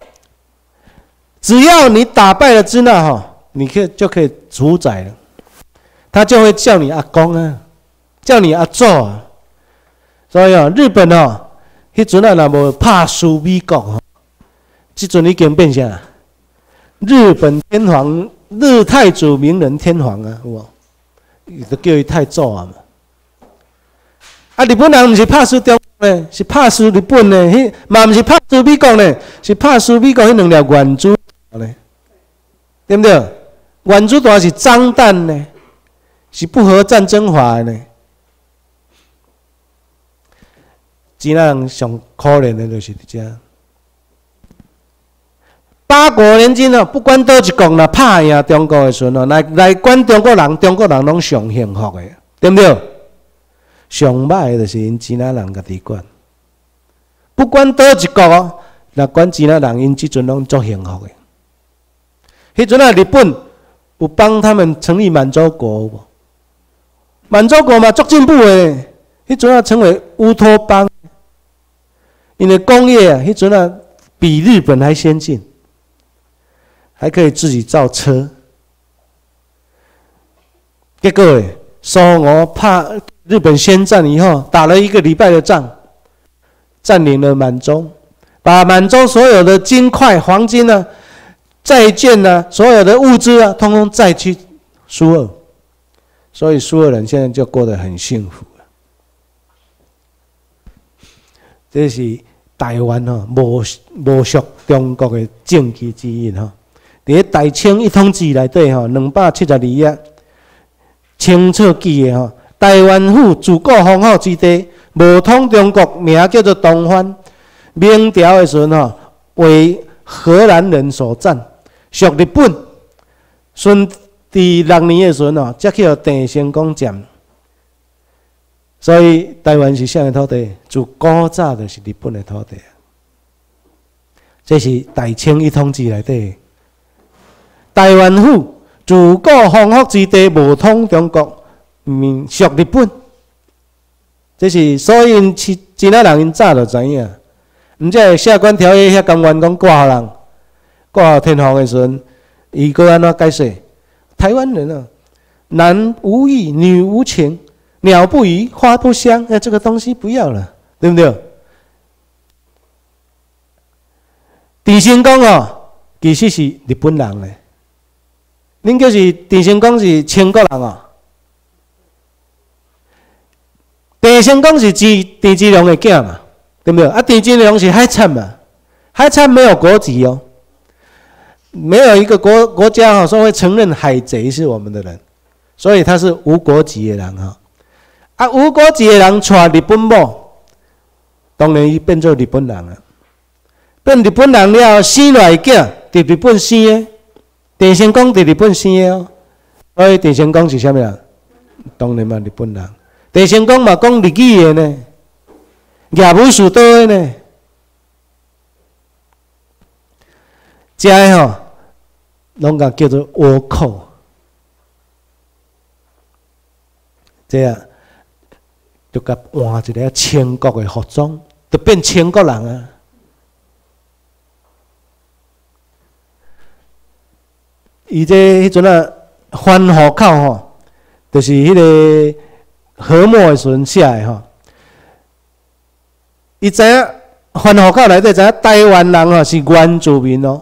A: 只要你打败了支那你就可以主宰了，他就会叫你阿公啊，叫你阿祖啊。所以日本迄阵啊，若无拍输美国这阵已经变啥？日本天皇、日太祖明仁天皇啊，有无？就叫伊太祖啊嘛。日本人毋是拍输中国呢，是拍输日本呢，嘛毋是拍输美国呢，是拍输美国迄两粒原子呢，对不对？原子弹是脏弹呢，是不核战争法呢。支那人上可怜的就是这样。八国联军不管倒一国若拍赢中国的时阵来管中国人，中国人拢上幸福的，对不对？上歹的就是因支那人家己管，不管倒一国若管支那人，因即阵拢足幸福的。迄阵日本有帮他们成立满洲国无？满洲国嘛足进步的，迄阵称为乌托邦，因为工业迄阵比日本还先进。还可以自己造车，结果苏俄怕日本先战以后，打了1个礼拜的仗，占领了满洲，把满洲所有的金块、黄金啊、债券啊、所有的物资啊，通通载去苏俄，所以苏俄人现在就过得很幸福了。这是台湾无属中国的政治之因伫大清一统制内底272页，清楚记的台湾府自古封号之地，无统中国，名叫做东番。明朝的时阵为荷兰人所占，属日本。顺治6年的时阵才去郑成功占。所以台湾是啥个土地？自古早就是日本的土地。这是大清一统制内底。台湾府自古封号之地，无统中国，属日本。这是所以支那人因早就知影，毋则下关条约遐甘愿讲挂互人，挂互天皇的时阵，伊搁安怎解释？台湾人男无义，女无情，鸟不语，花不香，这个东西不要了，对不对？郑成功其实是日本人嘞。恁就是郑成功是清国人郑成功是郑芝龙的囝嘛，对不对？郑芝龙是海产嘛，海产没有国籍没有一个国家说会承认海贼是我们的人，所以他是无国籍的人无国籍的人娶日本某，当然伊变做日本人了。变日本人了，生落来囝伫日本生的。郑成功伫日本生的所以郑成功是啥物人？当然嘛，日本人。郑成功嘛讲日语的呢，业务许多的呢。这个拢甲叫做倭寇，这样就甲换一个清国的服装，就变清国人啊。伊迄阵翻户口就是迄个和末的时阵写的伊知影翻户口内底知影台湾人是原住民伫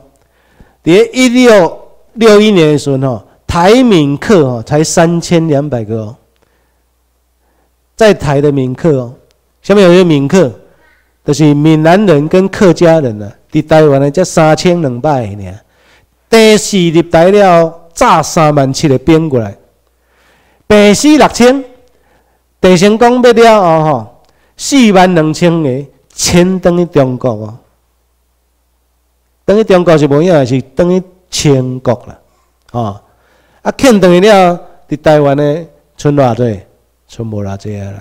A: 1661年的时阵台闽客才3200个在台的闽客下面有一个闽客，就是闽南人跟客家人伫台湾的才3200个尔。 第四入台了，炸37000个兵过来，病死6000。郑成功要了后吼，42000个迁登去中国哦。登去中国是无影，是登去清国啦，哦。啊，迁登去了，伫台湾的剩偌济？剩无偌济啊啦。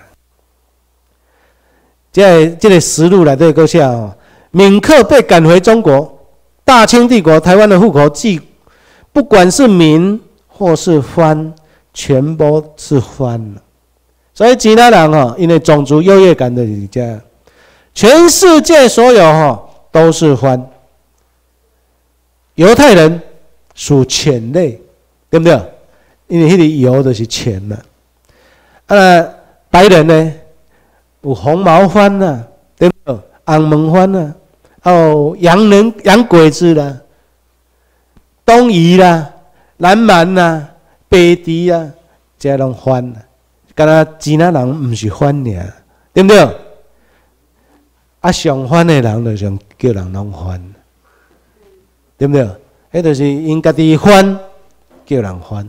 A: 这个实录内底搁写哦，闽客被赶回中国，大清帝国台湾的户口记，不管是闽或是番，全部是番了。所以其他人吼，因为种族优越感的是这样，全世界所有吼都是番。犹太人属犬类，对不对？因为迄个犹就是犬嘛。啊，白人呢有红毛番啦，对不对？红毛番啦，哦，洋鬼子啦，东夷啦，南蛮啦，北狄啊，这拢番啦。敢若其他人毋是番尔，对不对？啊，上番的人就上叫人拢番，对不对？迄就是因家己番，叫人番。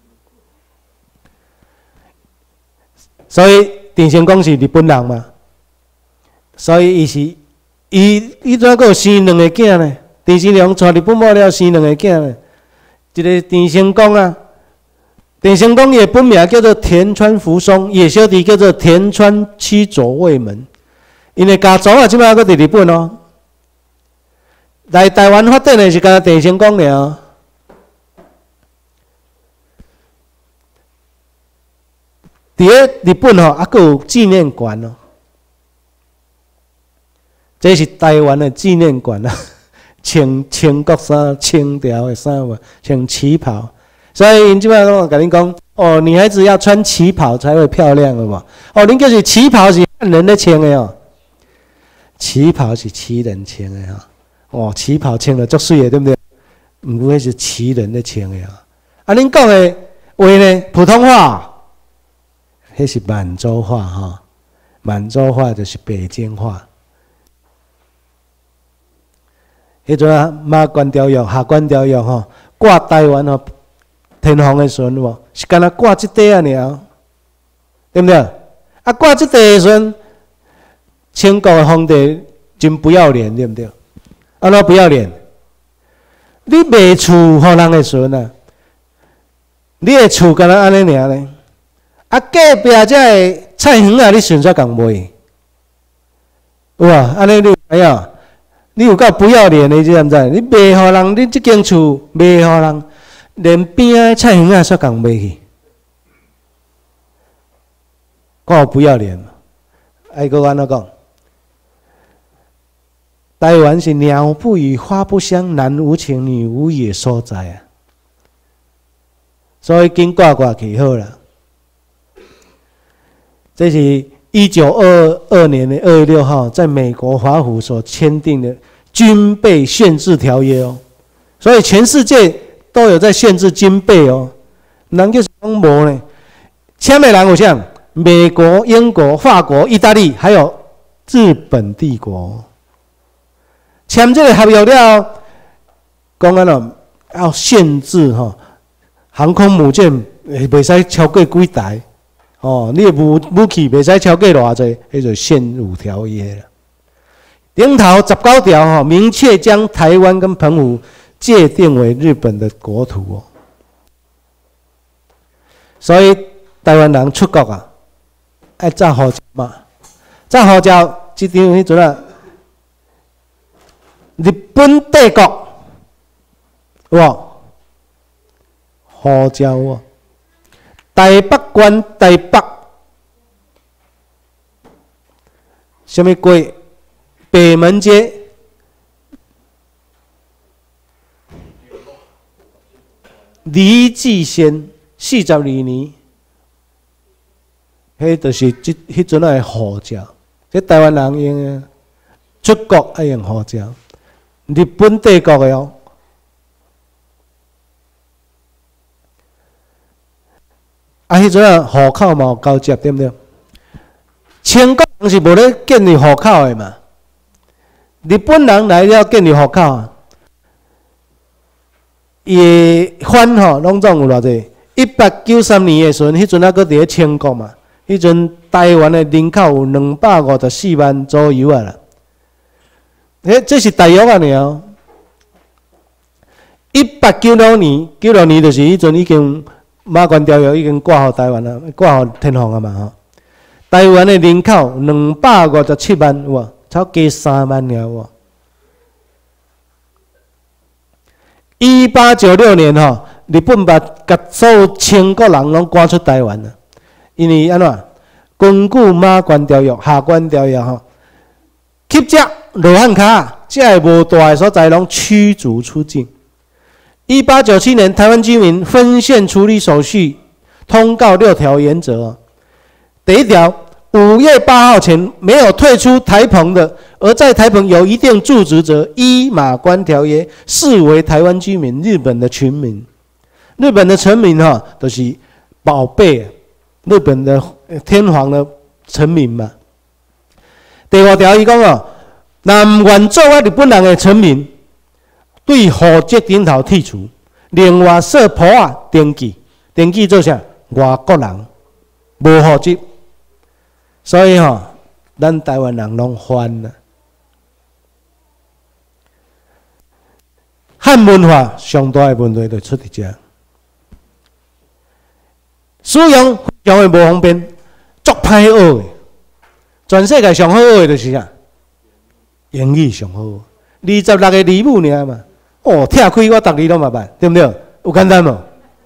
A: 所以郑成功是日本人嘛，所以伊怎个有生2个囝呢？郑成功带日本某了生2个囝呢？一个郑成功啊。郑成功也本名叫做田川福松，也小弟叫做田川七左卫门。因为家族啊，即摆搁伫日本哦。来台湾发展的是干郑成功尔。伫咧日本吼，还佫有纪念馆哦。这是台湾的纪念馆啊，穿国衫、清朝的衫嘛，穿旗袍。所以因即摆拢甲恁讲，哦，女孩子要穿旗袍才会漂亮的嘛。哦，恁就是旗袍是汉人咧穿的哦，旗袍是旗人穿的哈。哦，旗袍穿了足水的，对不对？毋过迄是旗人咧穿的啊。啊，恁讲的话呢，普通话，迄是满洲话哈。满洲话就是北京话。迄阵啊，马关条约、下关条约吼，挂台湾吼。天皇的时阵无，是干那挂即块啊尔，对不对？啊，挂即块的时阵，清国的皇帝真不要脸，对不对？安怎不要脸？你卖厝互人的时阵啊，你的厝干那安尼尔呢？啊，隔壁遮个菜园啊，你顺续共卖，有啊？安尼你哎呀，你有够不要脸的，你知毋知？你卖互人，你即间厝卖互人。连边仔菜园仔煞共卖去，够不要脸！还阁安怎讲？台湾是鸟不语、花不香、男无情、女无野所在啊！所以紧挂去好啦。这是1922年的2月6号，在美国华府所签订的军备限制条约哦。所以全世界都有在限制军备哦，人就是讲无呢。签的人有像美国、英国、法国、意大利，还有日本帝国。签这个合约了，讲安怎要限制吼，航空母舰袂使超过几台哦，你的武器袂使超过偌济，迄就限武条约了。顶头19条吼，明确将台湾跟澎湖界定为日本的国土哦，所以台湾人出国啊，爱炸护照嘛，炸护照这张迄阵啊，日本帝国有无？护照哦，台北关台北，什么街？北门街。李继先42年，迄就是迄阵的护照，这台湾人用的，出国爱用护照，日本帝国的哦。啊，迄阵啊，户口嘛有交接，对不对？清国人是无咧建立户口的嘛，日本人来了建立户口啊。 伊番吼，拢总有偌济？1893年的时阵，迄阵还搁伫咧清国嘛。迄阵台湾的人口有254万左右啊啦。这是大约啊尔。1896年，96年就是迄阵已经马关条约已经挂互台湾啊，挂互天皇啊嘛吼。台湾的人口257万有无？超加3万了有无？1896年吼，日本把所有清国人拢赶出台湾了，因为安怎？根据马关条约、下关条约吼，乞食罗汉骹，遮个无大的所在拢驱逐出境。1897年，台湾居民分县处理手续，通告6条原则。第一条，5月8号前没有退出台澎的，而在台澎有一定住址者，依马关条约视为台湾居民，日本的群民。日本的臣民哈，都是宝贝，日本的天皇的臣民嘛。第5条伊讲哦，南原作为日本人的臣民，对户籍顶头剔除，另外设簿仔登记，登记做啥？外国人无户籍，所以吼，咱台湾人拢翻了。汉文化上大的问题就出伫遮，使用非常的无方便，足歹学的。全世界上好学的就是啥？英语上好，26个字母尔嘛。哦，拆开我逐字拢嘛捌，对不对？有简单无？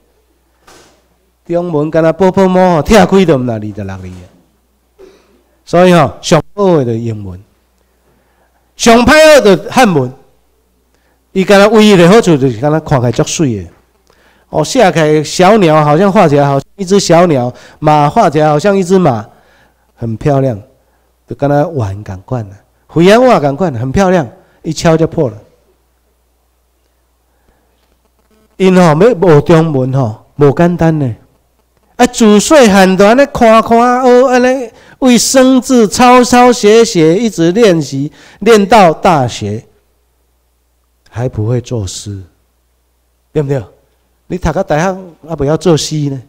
A: 中文敢若波波摸吼，拆开就毋若26字。所以吼，上好的就英文，上歹学就汉文。伊敢若唯一的好处就是敢若看起来足水的。哦，写起来小鸟好像画起来好像一只小鸟，马画起来好像一只马，很漂亮，就敢若碗共款啦，飞扬碗共款，很漂亮，一敲就破了。因吼要学中文吼，无简单呢。啊，自细汉就安尼看学，安尼为生字抄写，一直练习，练到大学，还不会作诗，对不对？你读到大学还不要作诗呢。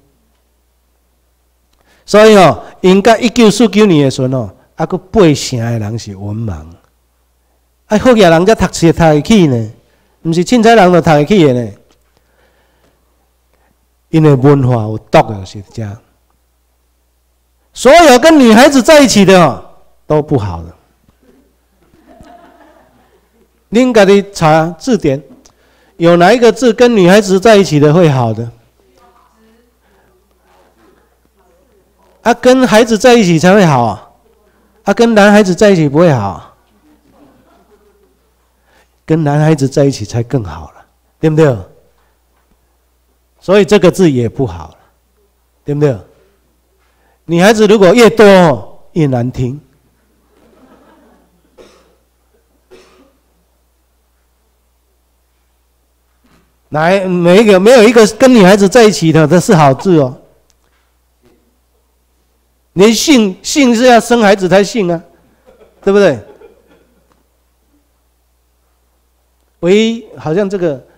A: 所以吼，应该1949年的时阵吼，还佫8成的人是文盲，啊，福建人才读书读会起呢，毋是凊彩人就读会起的呢。因为文化有毒的是这样，所有跟女孩子在一起的哦都不好的。您家己查字典，有哪一个字跟女孩子在一起的会好的？啊，跟孩子在一起才会好啊，啊，跟男孩子在一起不会好啊，跟男孩子在一起才更好了，对不对？所以这个字也不好了，对不对？女孩子如果越多越难听。没有一个跟女孩子在一起的，这是好字哦。连姓是要生孩子才姓啊，对不对？唯一好像这个。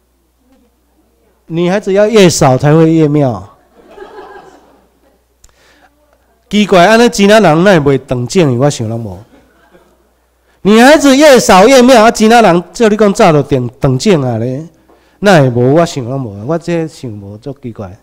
A: 女孩子要越少才会越妙，奇怪，安尼济南人哪会袂长正？我想拢无。女孩子越少越妙，啊，济南人照你讲早就长正啊咧，哪会无？我想拢无，我这想无，足奇怪。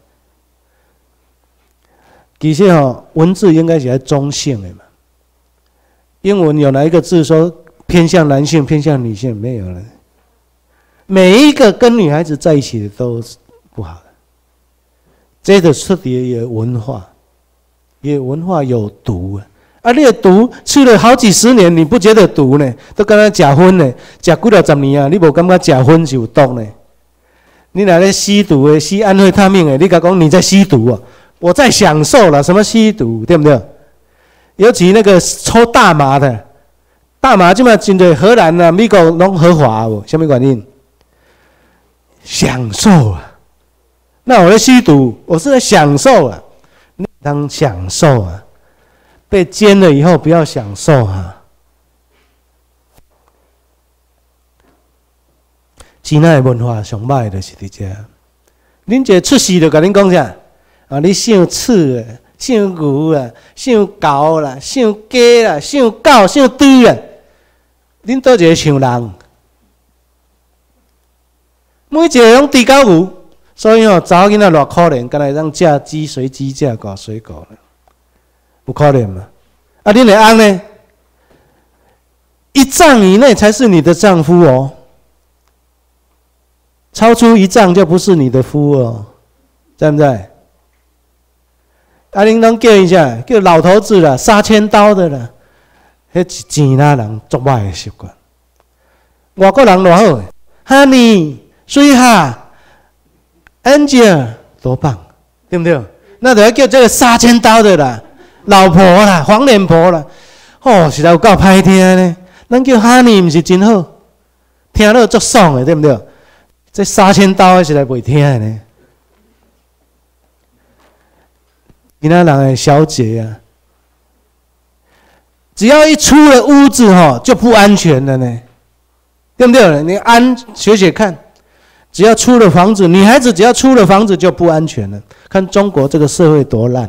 A: 其实吼，文字应该是中性的嘛。英文有哪一个字说偏向男性、偏向女性？没有了。每一个跟女孩子在一起的都是不好的，这个出的也文化，也文化有毒啊！你的毒吃了好几十年，你不觉得毒呢？都跟他假婚呢，假几了10年啊，你无感觉假婚是有毒呢？你哪来吸毒的，吸安非他命的？你甲讲你在吸毒啊？我在享受了，什么吸毒，对不对？尤其那个抽大麻的，大麻现在真的荷兰啊、美国拢合法哦，什么原因？享受啊！那我在吸毒，我是在享受啊！当享受啊！被奸了以后不要享受啊！ 支那的文化上歹就是伫遮。恁一个出世就甲恁讲啥？啊，你姓刺啊，姓牛啊，姓狗啦，姓鸡啦，姓狗，姓猪啊。恁倒一个像人？每一个拢猪狗牛，所以查某囡仔偌可怜，敢若通食鸡随鸡，食狗随狗了，有可怜吗？啊，恁的翁呢？1丈以内才是你的丈夫哦。超出1丈就不是你的夫哦，在不在？啊，恁拢叫一下，叫老头子啦，杀千刀的啦，迄是钱仔人足歹的习惯。外国人偌好 ，Honey、Sweetheart、Angel 多棒，对不对？那就要叫这个杀千刀的啦，老婆啦，黄脸婆啦，哦，实在有够歹听呢。咱叫 Honey 不是真好，听了足爽的，对不对？这杀千刀的实在袂听的呢。其他人的小姐啊，只要一出了屋子就不安全了呢，对不对？你学学看，只要出了房子，女孩子只要出了房子就不安全了。看中国这个社会多烂，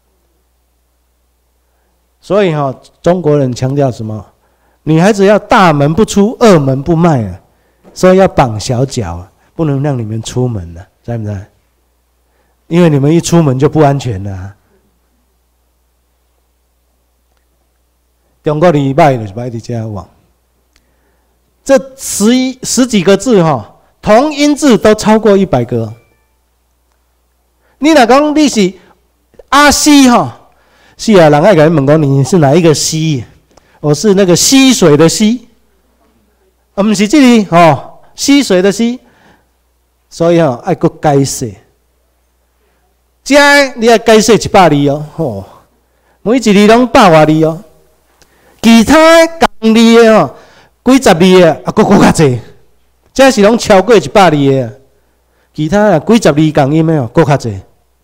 A: 所以中国人强调什么？女孩子要大门不出，二门不迈啊，所以要绑小脚啊。不能让你们出门了，知不知？因为你们一出门就不安全了啊。中国字歹就是歹伫遮往。这十几个字同音字都超过100个。你若讲你是阿西是啊，人爱甲你问讲你是哪一个西？我是那个溪水的溪，不是这个溪水的溪。所以爱搁改写，这你要改写100字哦，每一字拢100多字哦。其他共字的几十字的搁较济，这是拢超过100字的。其他几十字共音的搁较济。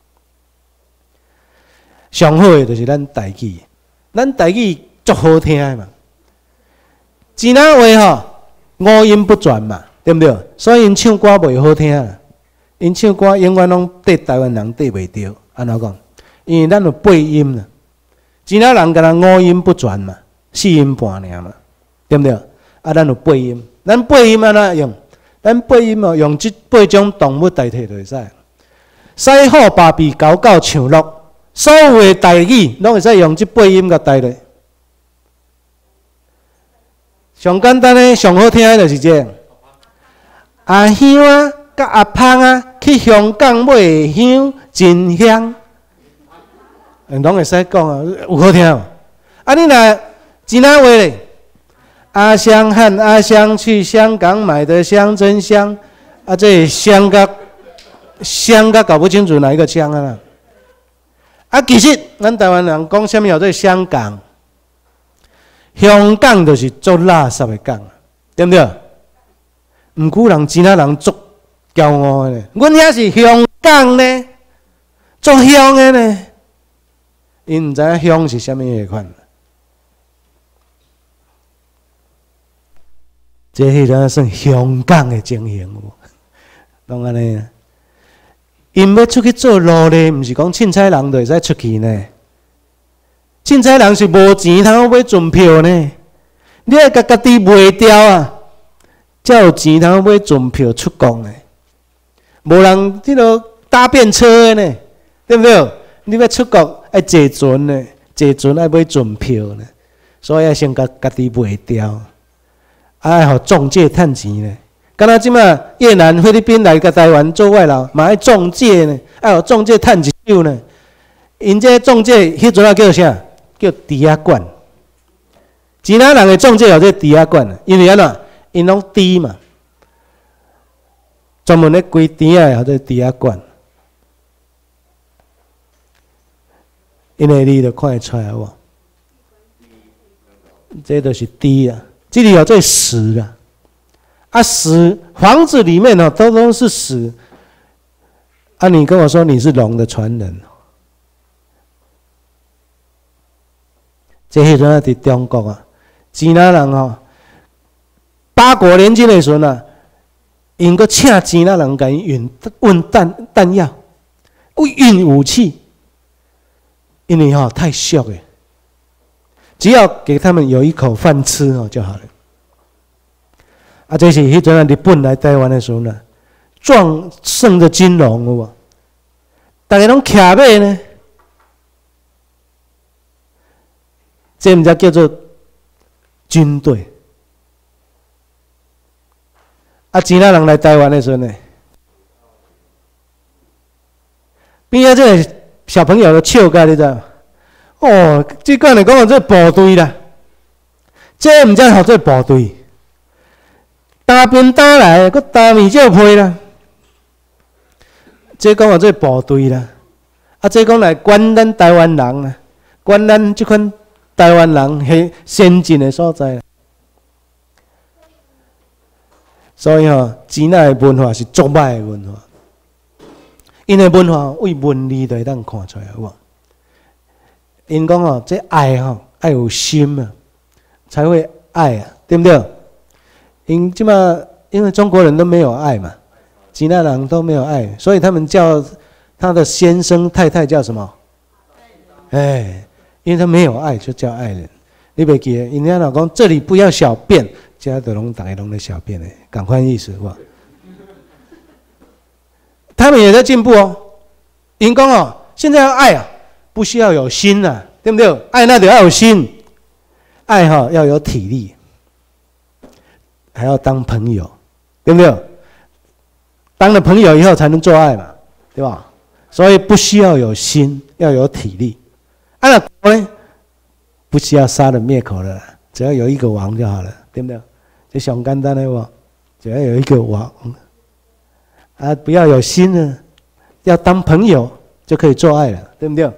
A: 上好的就是咱台语，咱台语足好听的嘛。济南话五音不全嘛。对不对？所以因唱歌袂好听啊，因唱歌永远拢对台湾人对袂着，安怎讲？因为咱有8音啦，其他人敢若5音不全嘛，4音半尔嘛，对不对？啊，咱有8音，咱8音安怎用？咱8音用这8种动物代替就会使。西虎、芭比、狗狗、唱鹿，所有的台语拢会使用这8音甲代替。上简单的、上好听的就是这样。阿香啊，甲阿芳啊，去香港买香真香，拢会使讲啊，有好听哦。啊，你若济南话咧，阿香和阿香去香港买的香真香，啊，这香甲搞不清楚哪一个香啊啦。啊，其实咱台湾人讲什么叫做香港？香港就是做垃圾的港，对不对？毋过人济南人足骄傲的呢，阮遐是香港呢，足香的呢。因毋知影香是啥物个款。这迄阵算香港的情形无？拢安尼啊。因要出去做路咧，毋是讲凊彩人就会使出去呢。凊彩人是无钱通买船票呢，你要家己卖掉啊。才有钱通买船票出国呢，无人迄落搭便车的呢，对不对？你要出国爱坐船呢，坐船爱买船票呢，所以要先家己卖掉，爱互中介趁钱呢。敢若即马越南、菲律宾来个台湾做外劳，嘛爱中介呢，爱互中介趁一手呢。因这中介迄阵叫啥？叫抵押官。济南人的中介有这抵押官，因为安怎？因拢低嘛，专门咧规甜啊，或者抵押罐，因为你就看会出来无？这都是低啊，这里有这屎啊，啊屎，房子里面都是屎，啊你跟我说你是龙的传人，这迄阵啊伫中国啊，济南人八国联军的时候呢， 因个请钱那人给运弹药，运武器，因为太俗了，只要给他们有一口饭吃就好了。啊，这是迄阵日本来台湾的时候呢，壮盛的金融有无？大家拢骑马呢，这毋才叫做军队。啊，钱仔人来台湾的时候呢，边仔这个小朋友都笑甲你知道？哦，即讲来讲这部队啦，这毋才叫做部队。打兵打来，佮打面照配啦。这讲这部队啦，啊，这讲来管咱台湾人啦，管咱即款台湾人迄先进的所在。所以钱仔的文化是足歹的文化，因的文化为文理就会当看出来，有无？因讲这爱爱有心啊，才会爱啊，对不对？因为中国人都没有爱嘛，吉那人都没有爱，所以他们叫他的先生太太叫什么？哎，因为他没有爱，就叫爱人。你别记，人家老公这里不要小便，家的大家拢在小便的，赶快意思哇！他们也在进步哦。因讲现在要爱啊，不需要有心啊，对不对？爱那得要有心，爱要有体力。还要当朋友，对不对？当了朋友以后才能做爱嘛，对吧？所以不需要有心，要有体力。那国呢？不需要杀人灭口的，只要有一个王就好了，对不对？这上简单的哦，只要有一个王啊，不要有心呢，要当朋友就可以做爱了，对不对？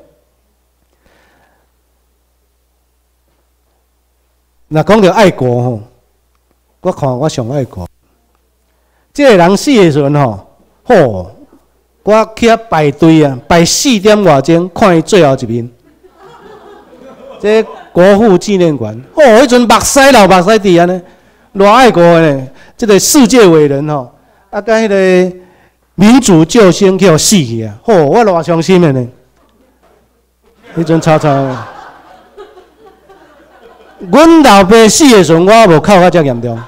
A: 那讲到爱国我看我上爱国，这个人死的时候我去排队啊，排4点外钟看伊最后一面。这国父纪念馆，迄阵目屎流目屎伫安尼，偌爱国的呢。这个世界伟人甲迄个民主救星去死去啊！我偌伤心的呢。迄阵吵吵。阮老爸死的时候，我无哭到遮严重。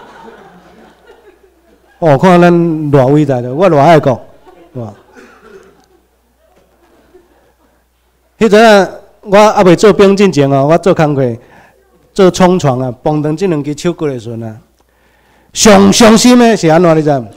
A: 看咱偌伟大的，我偌爱国，哇！迄阵啊，我还未做兵进前我做工课，做冲床啊，碰到这两支手骨的时阵啊，上伤心的是安怎你知道？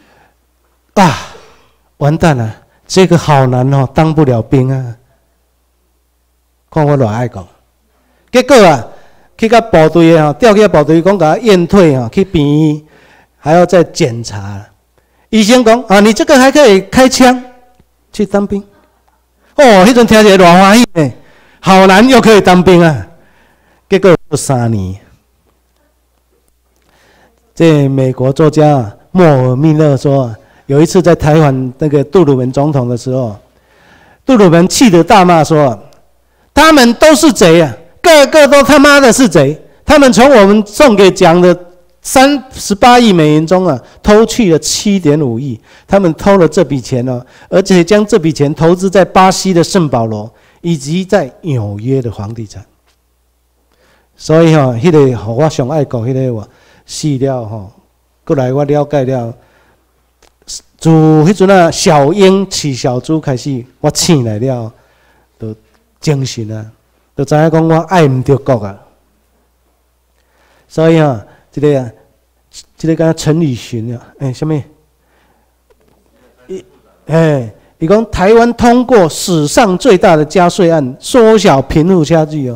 A: 完蛋了，这个好男当不了兵啊！看我偌爱国，结果去到部队调去部队，讲甲验退去病院，还要再检查。医生讲你这个还可以开枪去当兵。迄阵听起来偌欢喜呢，好男又可以当兵啊！结果做3年。这美国作家莫尔密勒说，有一次在台湾那个杜鲁门总统的时候，杜鲁门气得大骂说：“他们都是贼啊！个个都他妈的是贼！他们从我们送给蒋的38亿美元中偷去了7.5亿，他们偷了这笔钱而且将这笔钱投资在巴西的圣保罗以及在纽约的房地产。所以迄个我上爱国迄个我死了过来我了解了，自迄阵小鹰起小猪开始，我醒来了，就精神就知影讲我爱唔着国啊。所以这个跟陈履群什么？伊讲台湾通过史上最大的加税案，缩小贫富差距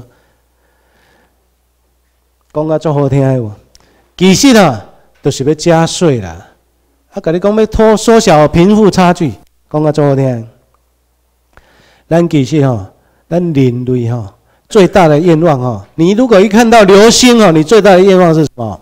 A: 讲甲足好听的其实就是要加税啦。甲你讲要缩小贫富差距，讲甲足好听。咱其实咱人类最大的愿望你如果一看到流星你最大的愿望是什么？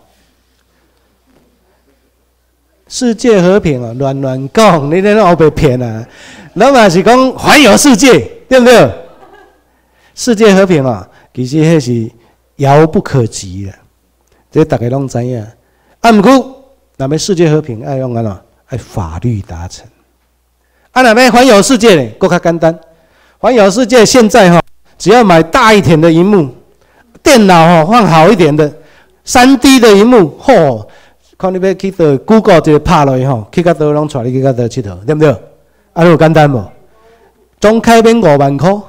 A: 世界和平乱讲，你那被骗啊！咱嘛是讲环游世界，对不对？世界和平其实迄是遥不可及的，这大家拢知影。不过那么世界和平要用安怎？要法律达成。啊，那么环游世界呢？更加简单。环游世界现在只要买大一点的萤幕，电脑放好一点的3D 的萤幕，看你要去到 Google 就拍落去去到倒拢带你去到倒佚佗，对不对？啊，有简单无？总开免5万块。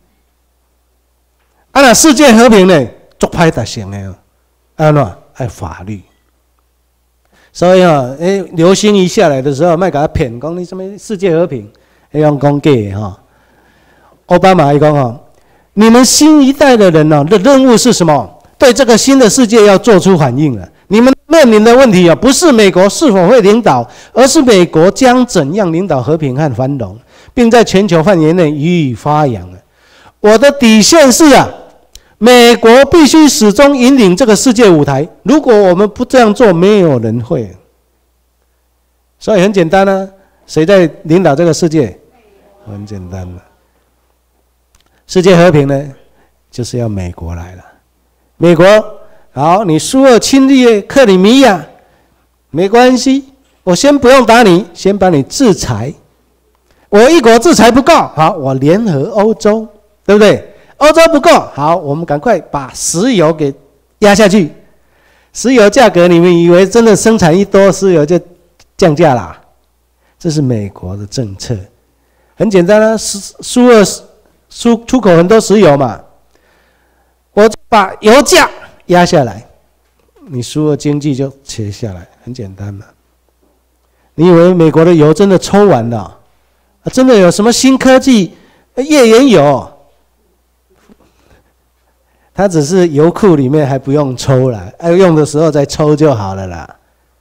A: 啊，那世界和平呢？足歹达成的安怎？爱法律。所以流星一下来的时候，莫甲他骗，讲你什么世界和平，那样讲假的奥巴马伊讲你们新一代的人的任务是什么？对这个新的世界要做出反应了。你们面临的问题不是美国是否会领导，而是美国将怎样领导和平和繁荣，并在全球范围内予以发扬。我的底线是美国必须始终引领这个世界舞台。如果我们不这样做，没有人会。所以很简单谁在领导这个世界？很简单世界和平呢，就是要美国来了。美国好，你苏俄侵略克里米亚，没关系，我先不用打你，先把你制裁。我一国制裁不够，好，我联合欧洲，对不对？欧洲不够，好，我们赶快把石油给压下去。石油价格，你们以为真的生产一多，石油就降价啦？这是美国的政策，很简单苏俄出口很多石油嘛，我就把油价压下来，你苏俄经济就切下来，很简单嘛。你以为美国的油真的抽完了？真的有什么新科技？页岩油，它只是油库里面还不用抽了，要用的时候再抽就好了啦。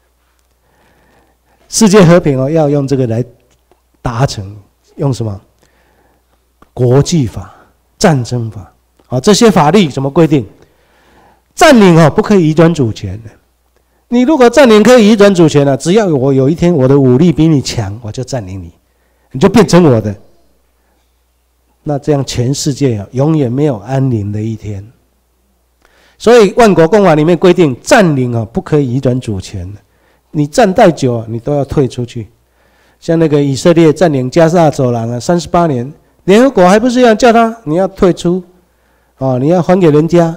A: 世界和平要用这个来达成，用什么？国际法、战争法，这些法律怎么规定？占领不可以移转主权的。你如果占领可以移转主权了，只要我有一天我的武力比你强，我就占领你，你就变成我的。那这样全世界永远没有安宁的一天。所以万国公法里面规定，占领不可以移转主权的。你占太久你都要退出去。像那个以色列占领加沙走廊38年。联合国还不是要叫他你要退出，你要还给人家。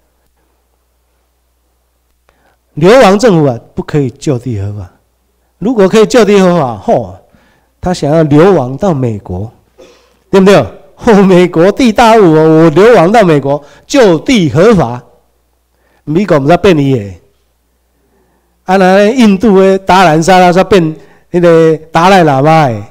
A: 流亡政府不可以就地合法。如果可以就地合法，他想要流亡到美国，对不对？美国地大物我流亡到美国就地合法，美国不知变伊的。那印度的达兰萨拉说变那个达赖喇嘛的。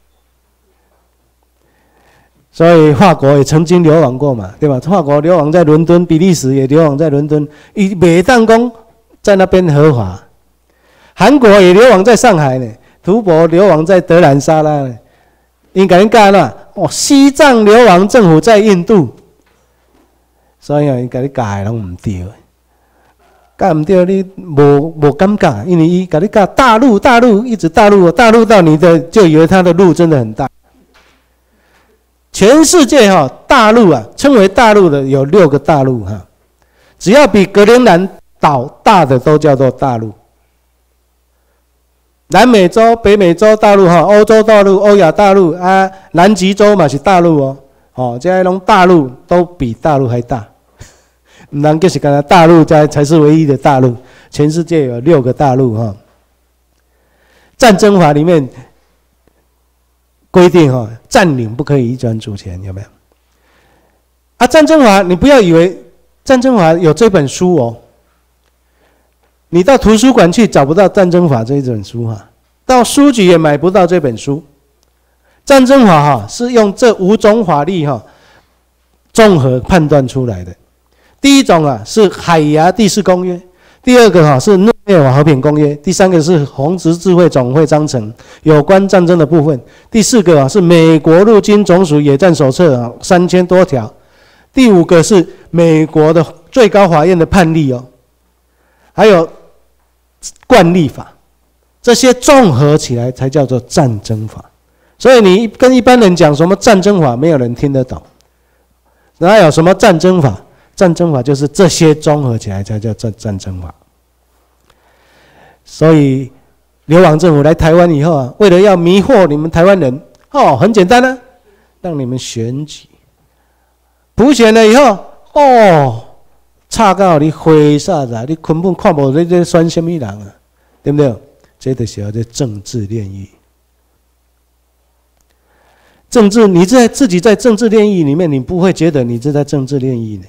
A: 所以法国也曾经流亡过嘛，对吧？法国流亡在伦敦，比利时也流亡在伦敦，以美当公在那边合法。韩国也流亡在上海呢，吐蕃流亡在德兰萨拉呢。应该干啦，西藏流亡政府在印度，所以应该你改拢唔对，改唔对你无感觉，因为伊甲你讲大陆一直大陆到你的就以为他的路真的很大。全世界大陆称为大陆的有6个大陆只要比格陵兰岛大的都叫做大陆。南美洲、北美洲大陆欧洲大陆、欧亚大陆南极洲嘛是大陆这些拢大陆都比大陆还大。唔通就是干大陆才是唯一的大陆，全世界有6个大陆战争法里面规定占领不可以移转主权，有没有？战争法你不要以为战争法有这本书你到图书馆去找不到战争法这一本书到书局也买不到这本书。战争法是用这5种法律综合判断出来的。第一种是海牙第4公约，第二个是诺贝尔和平公约，第三个是红十字会总会章程有关战争的部分，第4个是美国陆军总署野战手册3000多条，第5个是美国的最高法院的判例还有惯例法，这些综合起来才叫做战争法。所以你跟一般人讲什么战争法，没有人听得懂。哪有什么战争法？战争法就是这些综合起来才叫战争法。 所以流亡政府来台湾以后啊，为了要迷惑你们台湾人，很简单啊，让你们选举，普选了以后，差到你灰煞啦，你根本看不你在选什么人啊，对不对？这就是叫政治炼狱。政治，你自己在政治炼狱里面，你不会觉得你是在政治炼狱呢。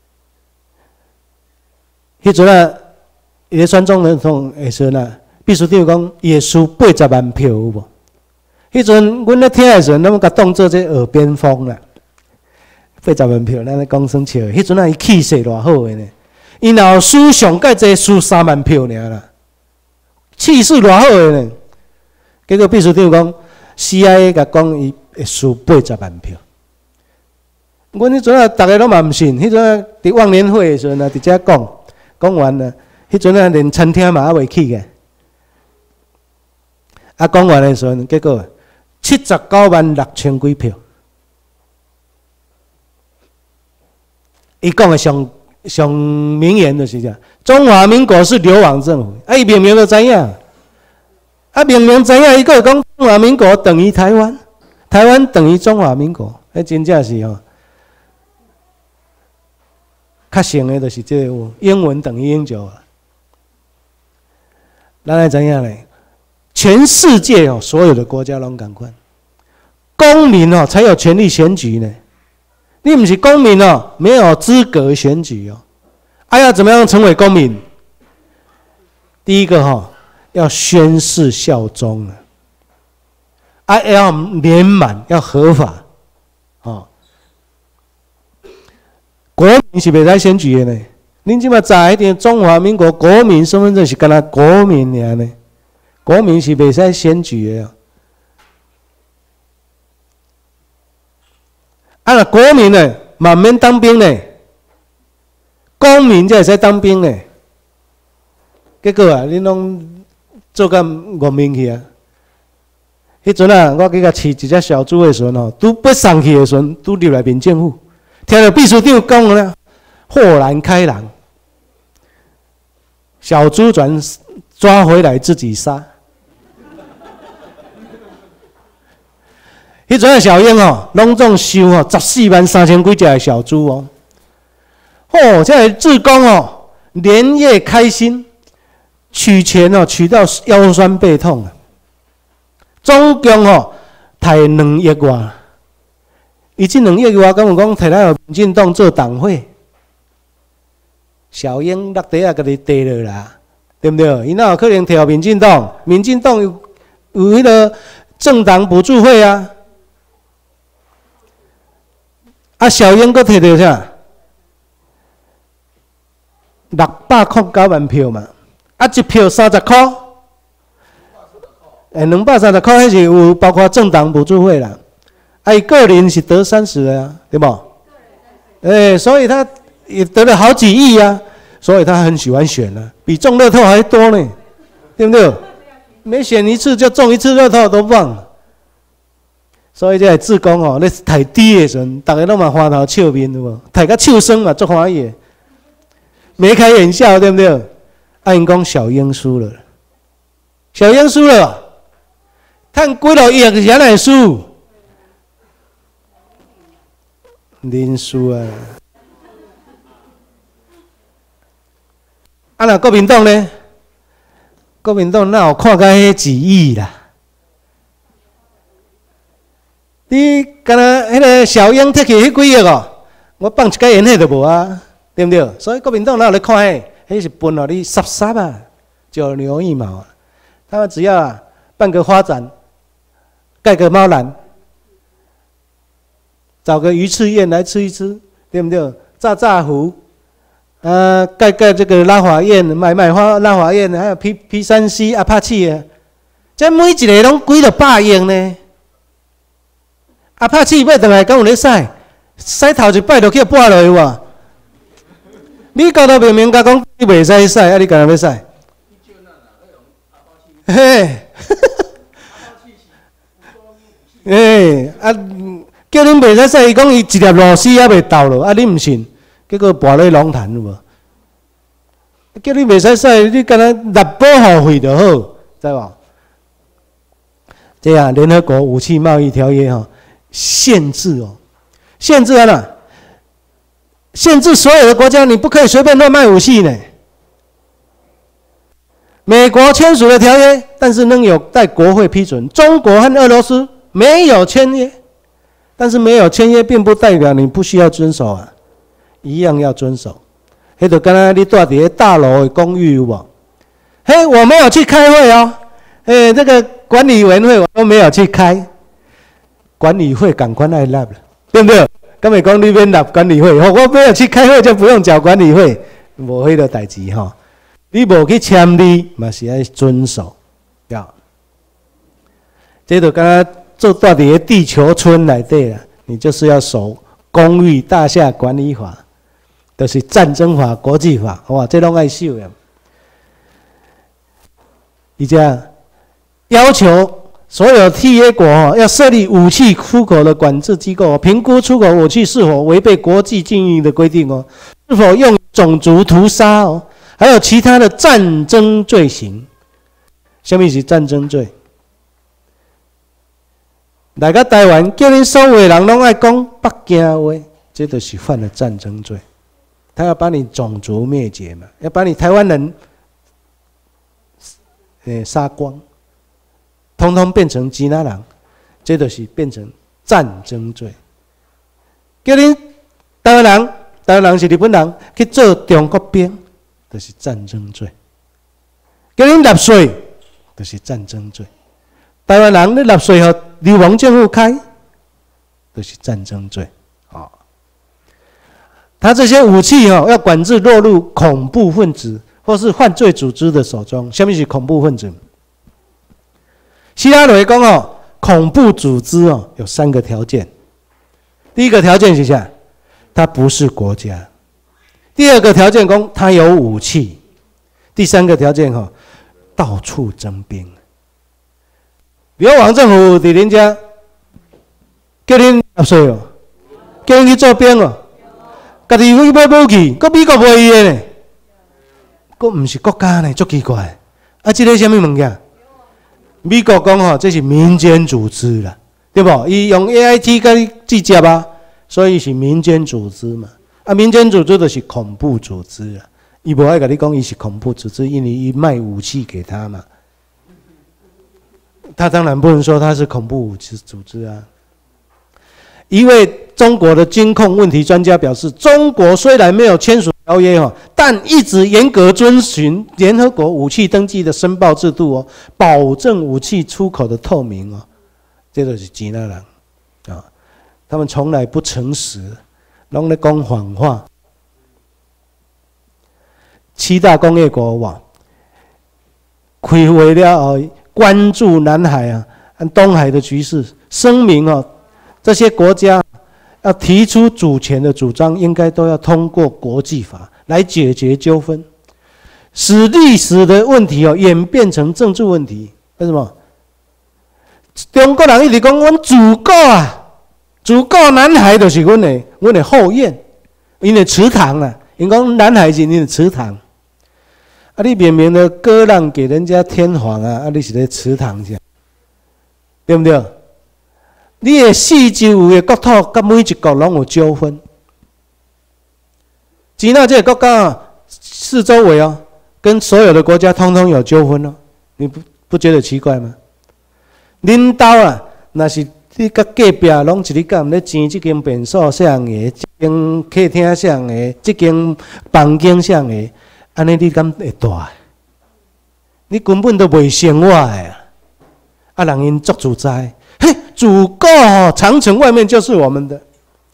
A: 迄阵啊，伊选总统的时阵啊，秘书长讲也输80万票有无？迄阵阮咧听的时阵，咱们甲当做这耳边风啦。80万票，咱咧讲算笑。迄阵啊，伊气势偌好的呢，伊若有输上介济输3万票尔啦，气势偌好的呢。结果秘书长讲 ，CIA 甲讲伊会输80万票。阮迄阵啊，大家拢嘛毋信。迄阵啊，伫忘年会的时阵啊，伫遮讲完了，迄阵啊，连餐厅嘛还未去个。讲完的时阵，结果796000几票。伊讲的上名言就是讲，中华民国是流亡政府。伊明明就知影，明明知影，伊个讲中华民国等于台湾，台湾等于中华民国，真正是较成的就是这个英文等于英九啊。咱来知影咧？全世界所有的国家拢同款，公民才有权利选举呢。你不是公民没有资格选举要怎么样成为公民？第一个要宣誓效忠要年满，要合法国民是袂使选举的呢。恁即马查一点中华民国国民身份证是干那国民尔呢？国民是袂使选举的那国民呢，嘛免当兵呢，公民才会使当兵呢。结果啊，恁拢做甲恶名去啊！迄阵啊，我去甲饲一只小猪的时阵拄要送去的时阵，拄入来民政府，听到秘书长讲了，豁然开朗，小猪抓回来自己杀。迄阵小英拢总收143000几只的小猪这个志工连夜开心，取钱取到腰酸背痛总共摕2亿外。伊这2亿外，敢有讲摕来民进党做党会？小英落地啊，甲你地落啦，对不对？伊哪有可能摕民进党？民进党有迄个政党补助费啊。小英佫摕到啥？609万票嘛，一票30块，230块，迄是有包括政党补助费啦。伊个人是得30的对不？所以他也得了好几亿啊，所以他很喜欢选比中乐透还多呢，对不对？每选一次就中一次乐透都忘。所以这个志工咧抬猪的时阵，大家拢嘛花头笑面有无？抬个笑声嘛，足欢喜，眉开眼笑，对不对？因讲小英输了，小英输了，趁几落亿才来输，恁输啊！若国民党呢？国民党哪有看到迄几亿啦？你敢若迄个小英摕去迄几亿我放一家演戏就无啊，对不对？所以国民党哪有咧看迄是分你杀啊，九牛一毛他们只要办个花展，盖个猫栏，找个鱼翅宴来吃一吃，对不对？炸湖，盖这个拉法宴，买花拉法宴，还有 P3C 阿帕契啊，这每一个拢几了100亿呢。阿帕契买倒来，敢有咧使头一摆就去拨落去哇！你搞到明明甲讲你袂使使，你干哪要使？嘿，叫恁袂使使，伊讲伊一粒螺丝还袂倒落，你毋信？结果跋咧龙潭有无？ 叫你袂使使，你干那立保护费就好，知无？这样联合国武器贸易条约限制限制了，限制所有的国家，你不可以随便乱卖武器呢。美国签署了条约，但是仍有待国会批准。中国和俄罗斯没有签约，但是没有签约并不代表你不需要遵守啊，一样要遵守。迄就刚才你住在大楼的公寓有无？嘿，我没有去开会哦，这个管理委员会我都没有去开，管理费赶快来纳了，对不对？刚才讲你免纳管理费，我没有去开会就不用缴管理费，无迄个代志哈。你无去签字，嘛是要遵守，要。这就刚刚做住伫地球村内底啦，你就是要守公寓大厦管理法，就是战争法、国际法，哇，这拢爱守呀。伊这要求所有缔约国要设立武器出口的管制机构，评估出口武器是否违背国际禁运的规定是否用种族屠杀还有其他的战争罪行。什么是战争罪？来到台湾，叫恁所有的人拢爱讲北京话，这就是犯了战争罪。他要把你种族灭绝嘛，要把你台湾人杀光，通通变成支那人，这就是变成战争罪。叫恁台湾人是日本人去做中国兵，就是战争罪。叫恁纳税，就是战争罪。台湾人你纳税予流氓政府开，就是战争罪。他这些武器要管制落入恐怖分子或是犯罪组织的手中。什么是恐怖分子？希拉蕊讲恐怖组织有3个条件。第一个条件是啥？它不是国家。第二个条件讲它有武器。第3个条件到处征兵。流亡政府伫恁家叫恁纳税叫恁去做兵家己去买武器，搁美国卖伊的呢，搁唔是国家呢，足奇怪。这个什么物件？美国讲这是民间组织啦，对不？伊用 AIT 甲你直接所以是民间组织嘛。民间组织就是恐怖组织啦。伊无爱甲你讲伊是恐怖组织，因为伊卖武器给他嘛。他当然不能说他是恐怖组织啊。一位中国的军控问题专家表示，中国虽然没有签署条约但一直严格遵循联合国武器登记的申报制度保证武器出口的透明这就是支那人他们从来不诚实，拢在讲谎话。7大工业国开会了后，关注南海和东海的局势，声明这些国家要提出主权的主张，应该都要通过国际法来解决纠纷，使历史的问题演变成政治问题。为什么？中国人一直讲，阮祖国南海就是阮的后院，因的池塘啦。因讲南海是你的池塘，你明明的割让给人家天皇你是在池塘上，对不对？你的四周有的国土，甲每一国拢有纠纷。支那这个国家四周围跟所有的国家通通有纠纷你不觉得奇怪吗？恁兜那是你甲隔壁拢一日到晚咧争这间便所谁人的，这间客厅谁人的，这间房间谁人的，安尼你敢会大？你根本都袂生活的人因足自在。嘿，祖国长城外面就是我们的。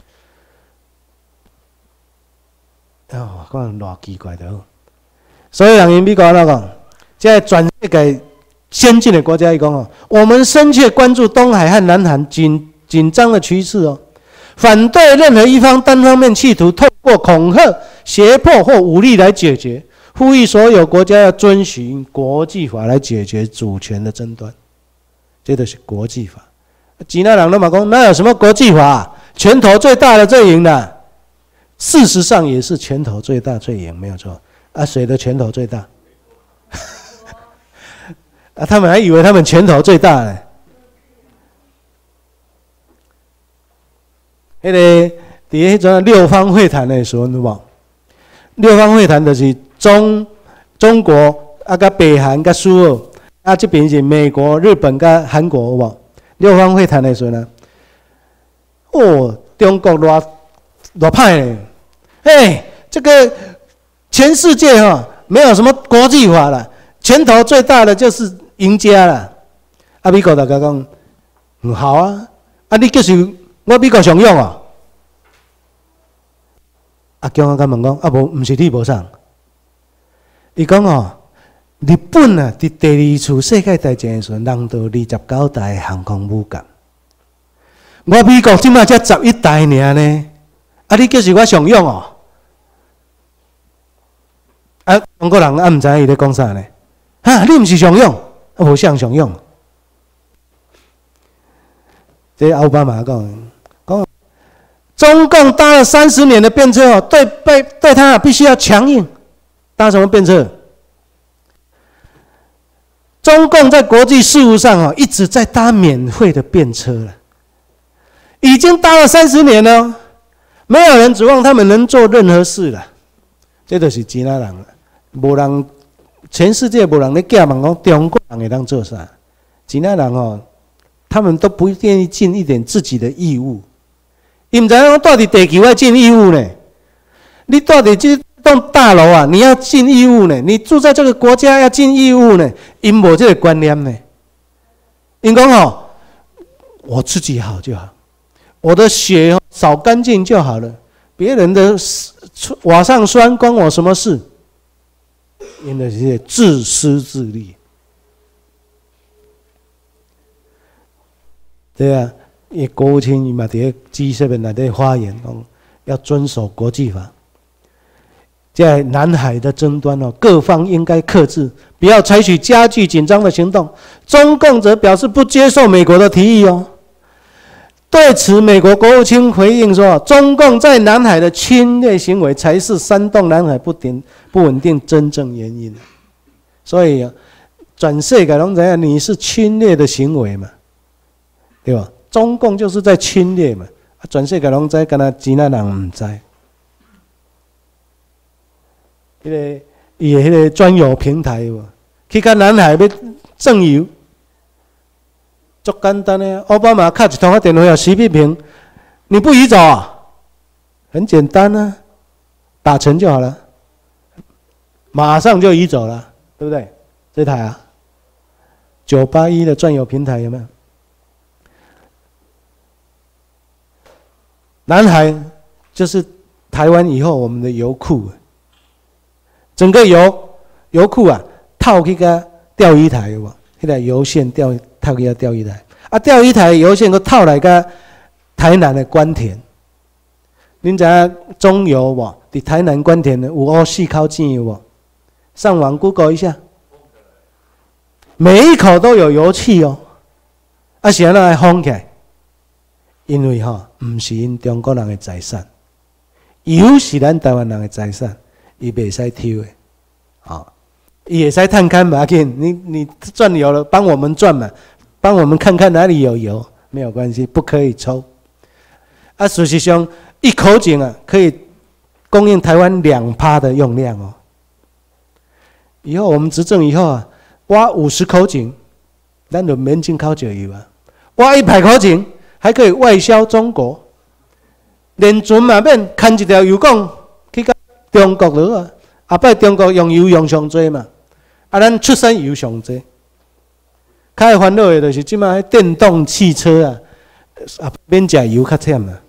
A: 看偌奇怪的所以人因美国那讲，现在全世界先进的国家伊讲我们深切关注东海和南海紧张的趋势反对任何一方单方面企图透过恐吓、胁迫或武力来解决，呼吁所有国家要遵循国际法来解决主权的争端。这就是国际法。支那人都嘛讲，哪有什么国际法？拳头最大的最赢的。事实上也是拳头最大最赢，没有错。 啊，谁的拳头最大？啊，他们还以为他们拳头最大呢。迄个伫迄阵六方会谈的时候，有无？六方会谈就是中国啊，甲北韩甲苏俄啊，这边是美国、日本甲韩国，有无？六方会谈的时候呢，哦，中国偌歹呢？哎，这个全世界没有什么国际法了，拳头最大的就是赢家了。啊，美国大家讲，好啊，啊，你就是我美国常用啊。啊，姜啊，甲问讲，啊毋是你无送。伊讲日本啊，伫第二次世界大战的时候，人到29台航空母舰。我美国即摆才11台尔呢，啊，你就是我常用哦。啊，中国人毋知伊咧讲啥呢？哈，你毋是常用，啊，无像常用。这奥巴马讲，中共搭了30年的便车对他必须要强硬。搭什么便车？中共在国际事务上一直在搭免费的便车了，已经搭了30年了，没有人指望他们能做任何事了。这就是钱仔人了，无人，全世界无人咧假问讲中国人会当做啥？钱仔人他们都不愿意尽一点自己的义务。伊唔知影住伫地球要尽义务呢？你住伫这栋大楼啊，你要尽义务呢？你住在这个国家要尽义务呢？因无这个观念呢？因讲我自己好就好，我的血扫干净就好了，别人的瓦上霜关我什么事？因为是自私自利。对啊，伊国务卿伊嘛伫咧 G7 内底发言讲，要遵守国际法。在南海的争端各方应该克制，不要采取加剧紧张的行动。中共则表示不接受美国的提议对此，美国国务卿回应说，中共在南海的侵略行为才是煽动南海不稳定真正原因。所以全世界拢知影你是侵略的行为嘛，对吧？中共就是在侵略嘛，全世界拢知，敢若钱仔人唔知。伊的迄个专有平台有，去到南海要赠油，足简单的。奥巴马敲一通电话习近平，你不移走啊？很简单啊，打成就好了，马上就移走了，对不对？这台981的专有平台有没有？南海就是台湾以后我们的油库。整个油库套去个钓鱼台有无？迄个油线套去个钓鱼台，钓鱼台油线佫套来个台南的关田。恁知影中油无？伫台南关田有4口井有无？上网 Google 一下，每一口都有油气是安怎会封起来？因为唔是因中国人的财产，油是咱台湾人的财产。伊袂使抽的，伊也使探勘嘛，你赚油了，帮我们赚嘛，帮我们看看哪里有油，没有关系，不可以抽。事实上，一口井可以供应台湾2%的用量以后我们执政以后挖50口井，咱就免进口石油挖100口井，还可以外销中国，连船嘛免牵一条油管去到中国了后摆中国用油用上多嘛，咱出产油上多。较烦恼的就是即摆电动汽车免食油较忝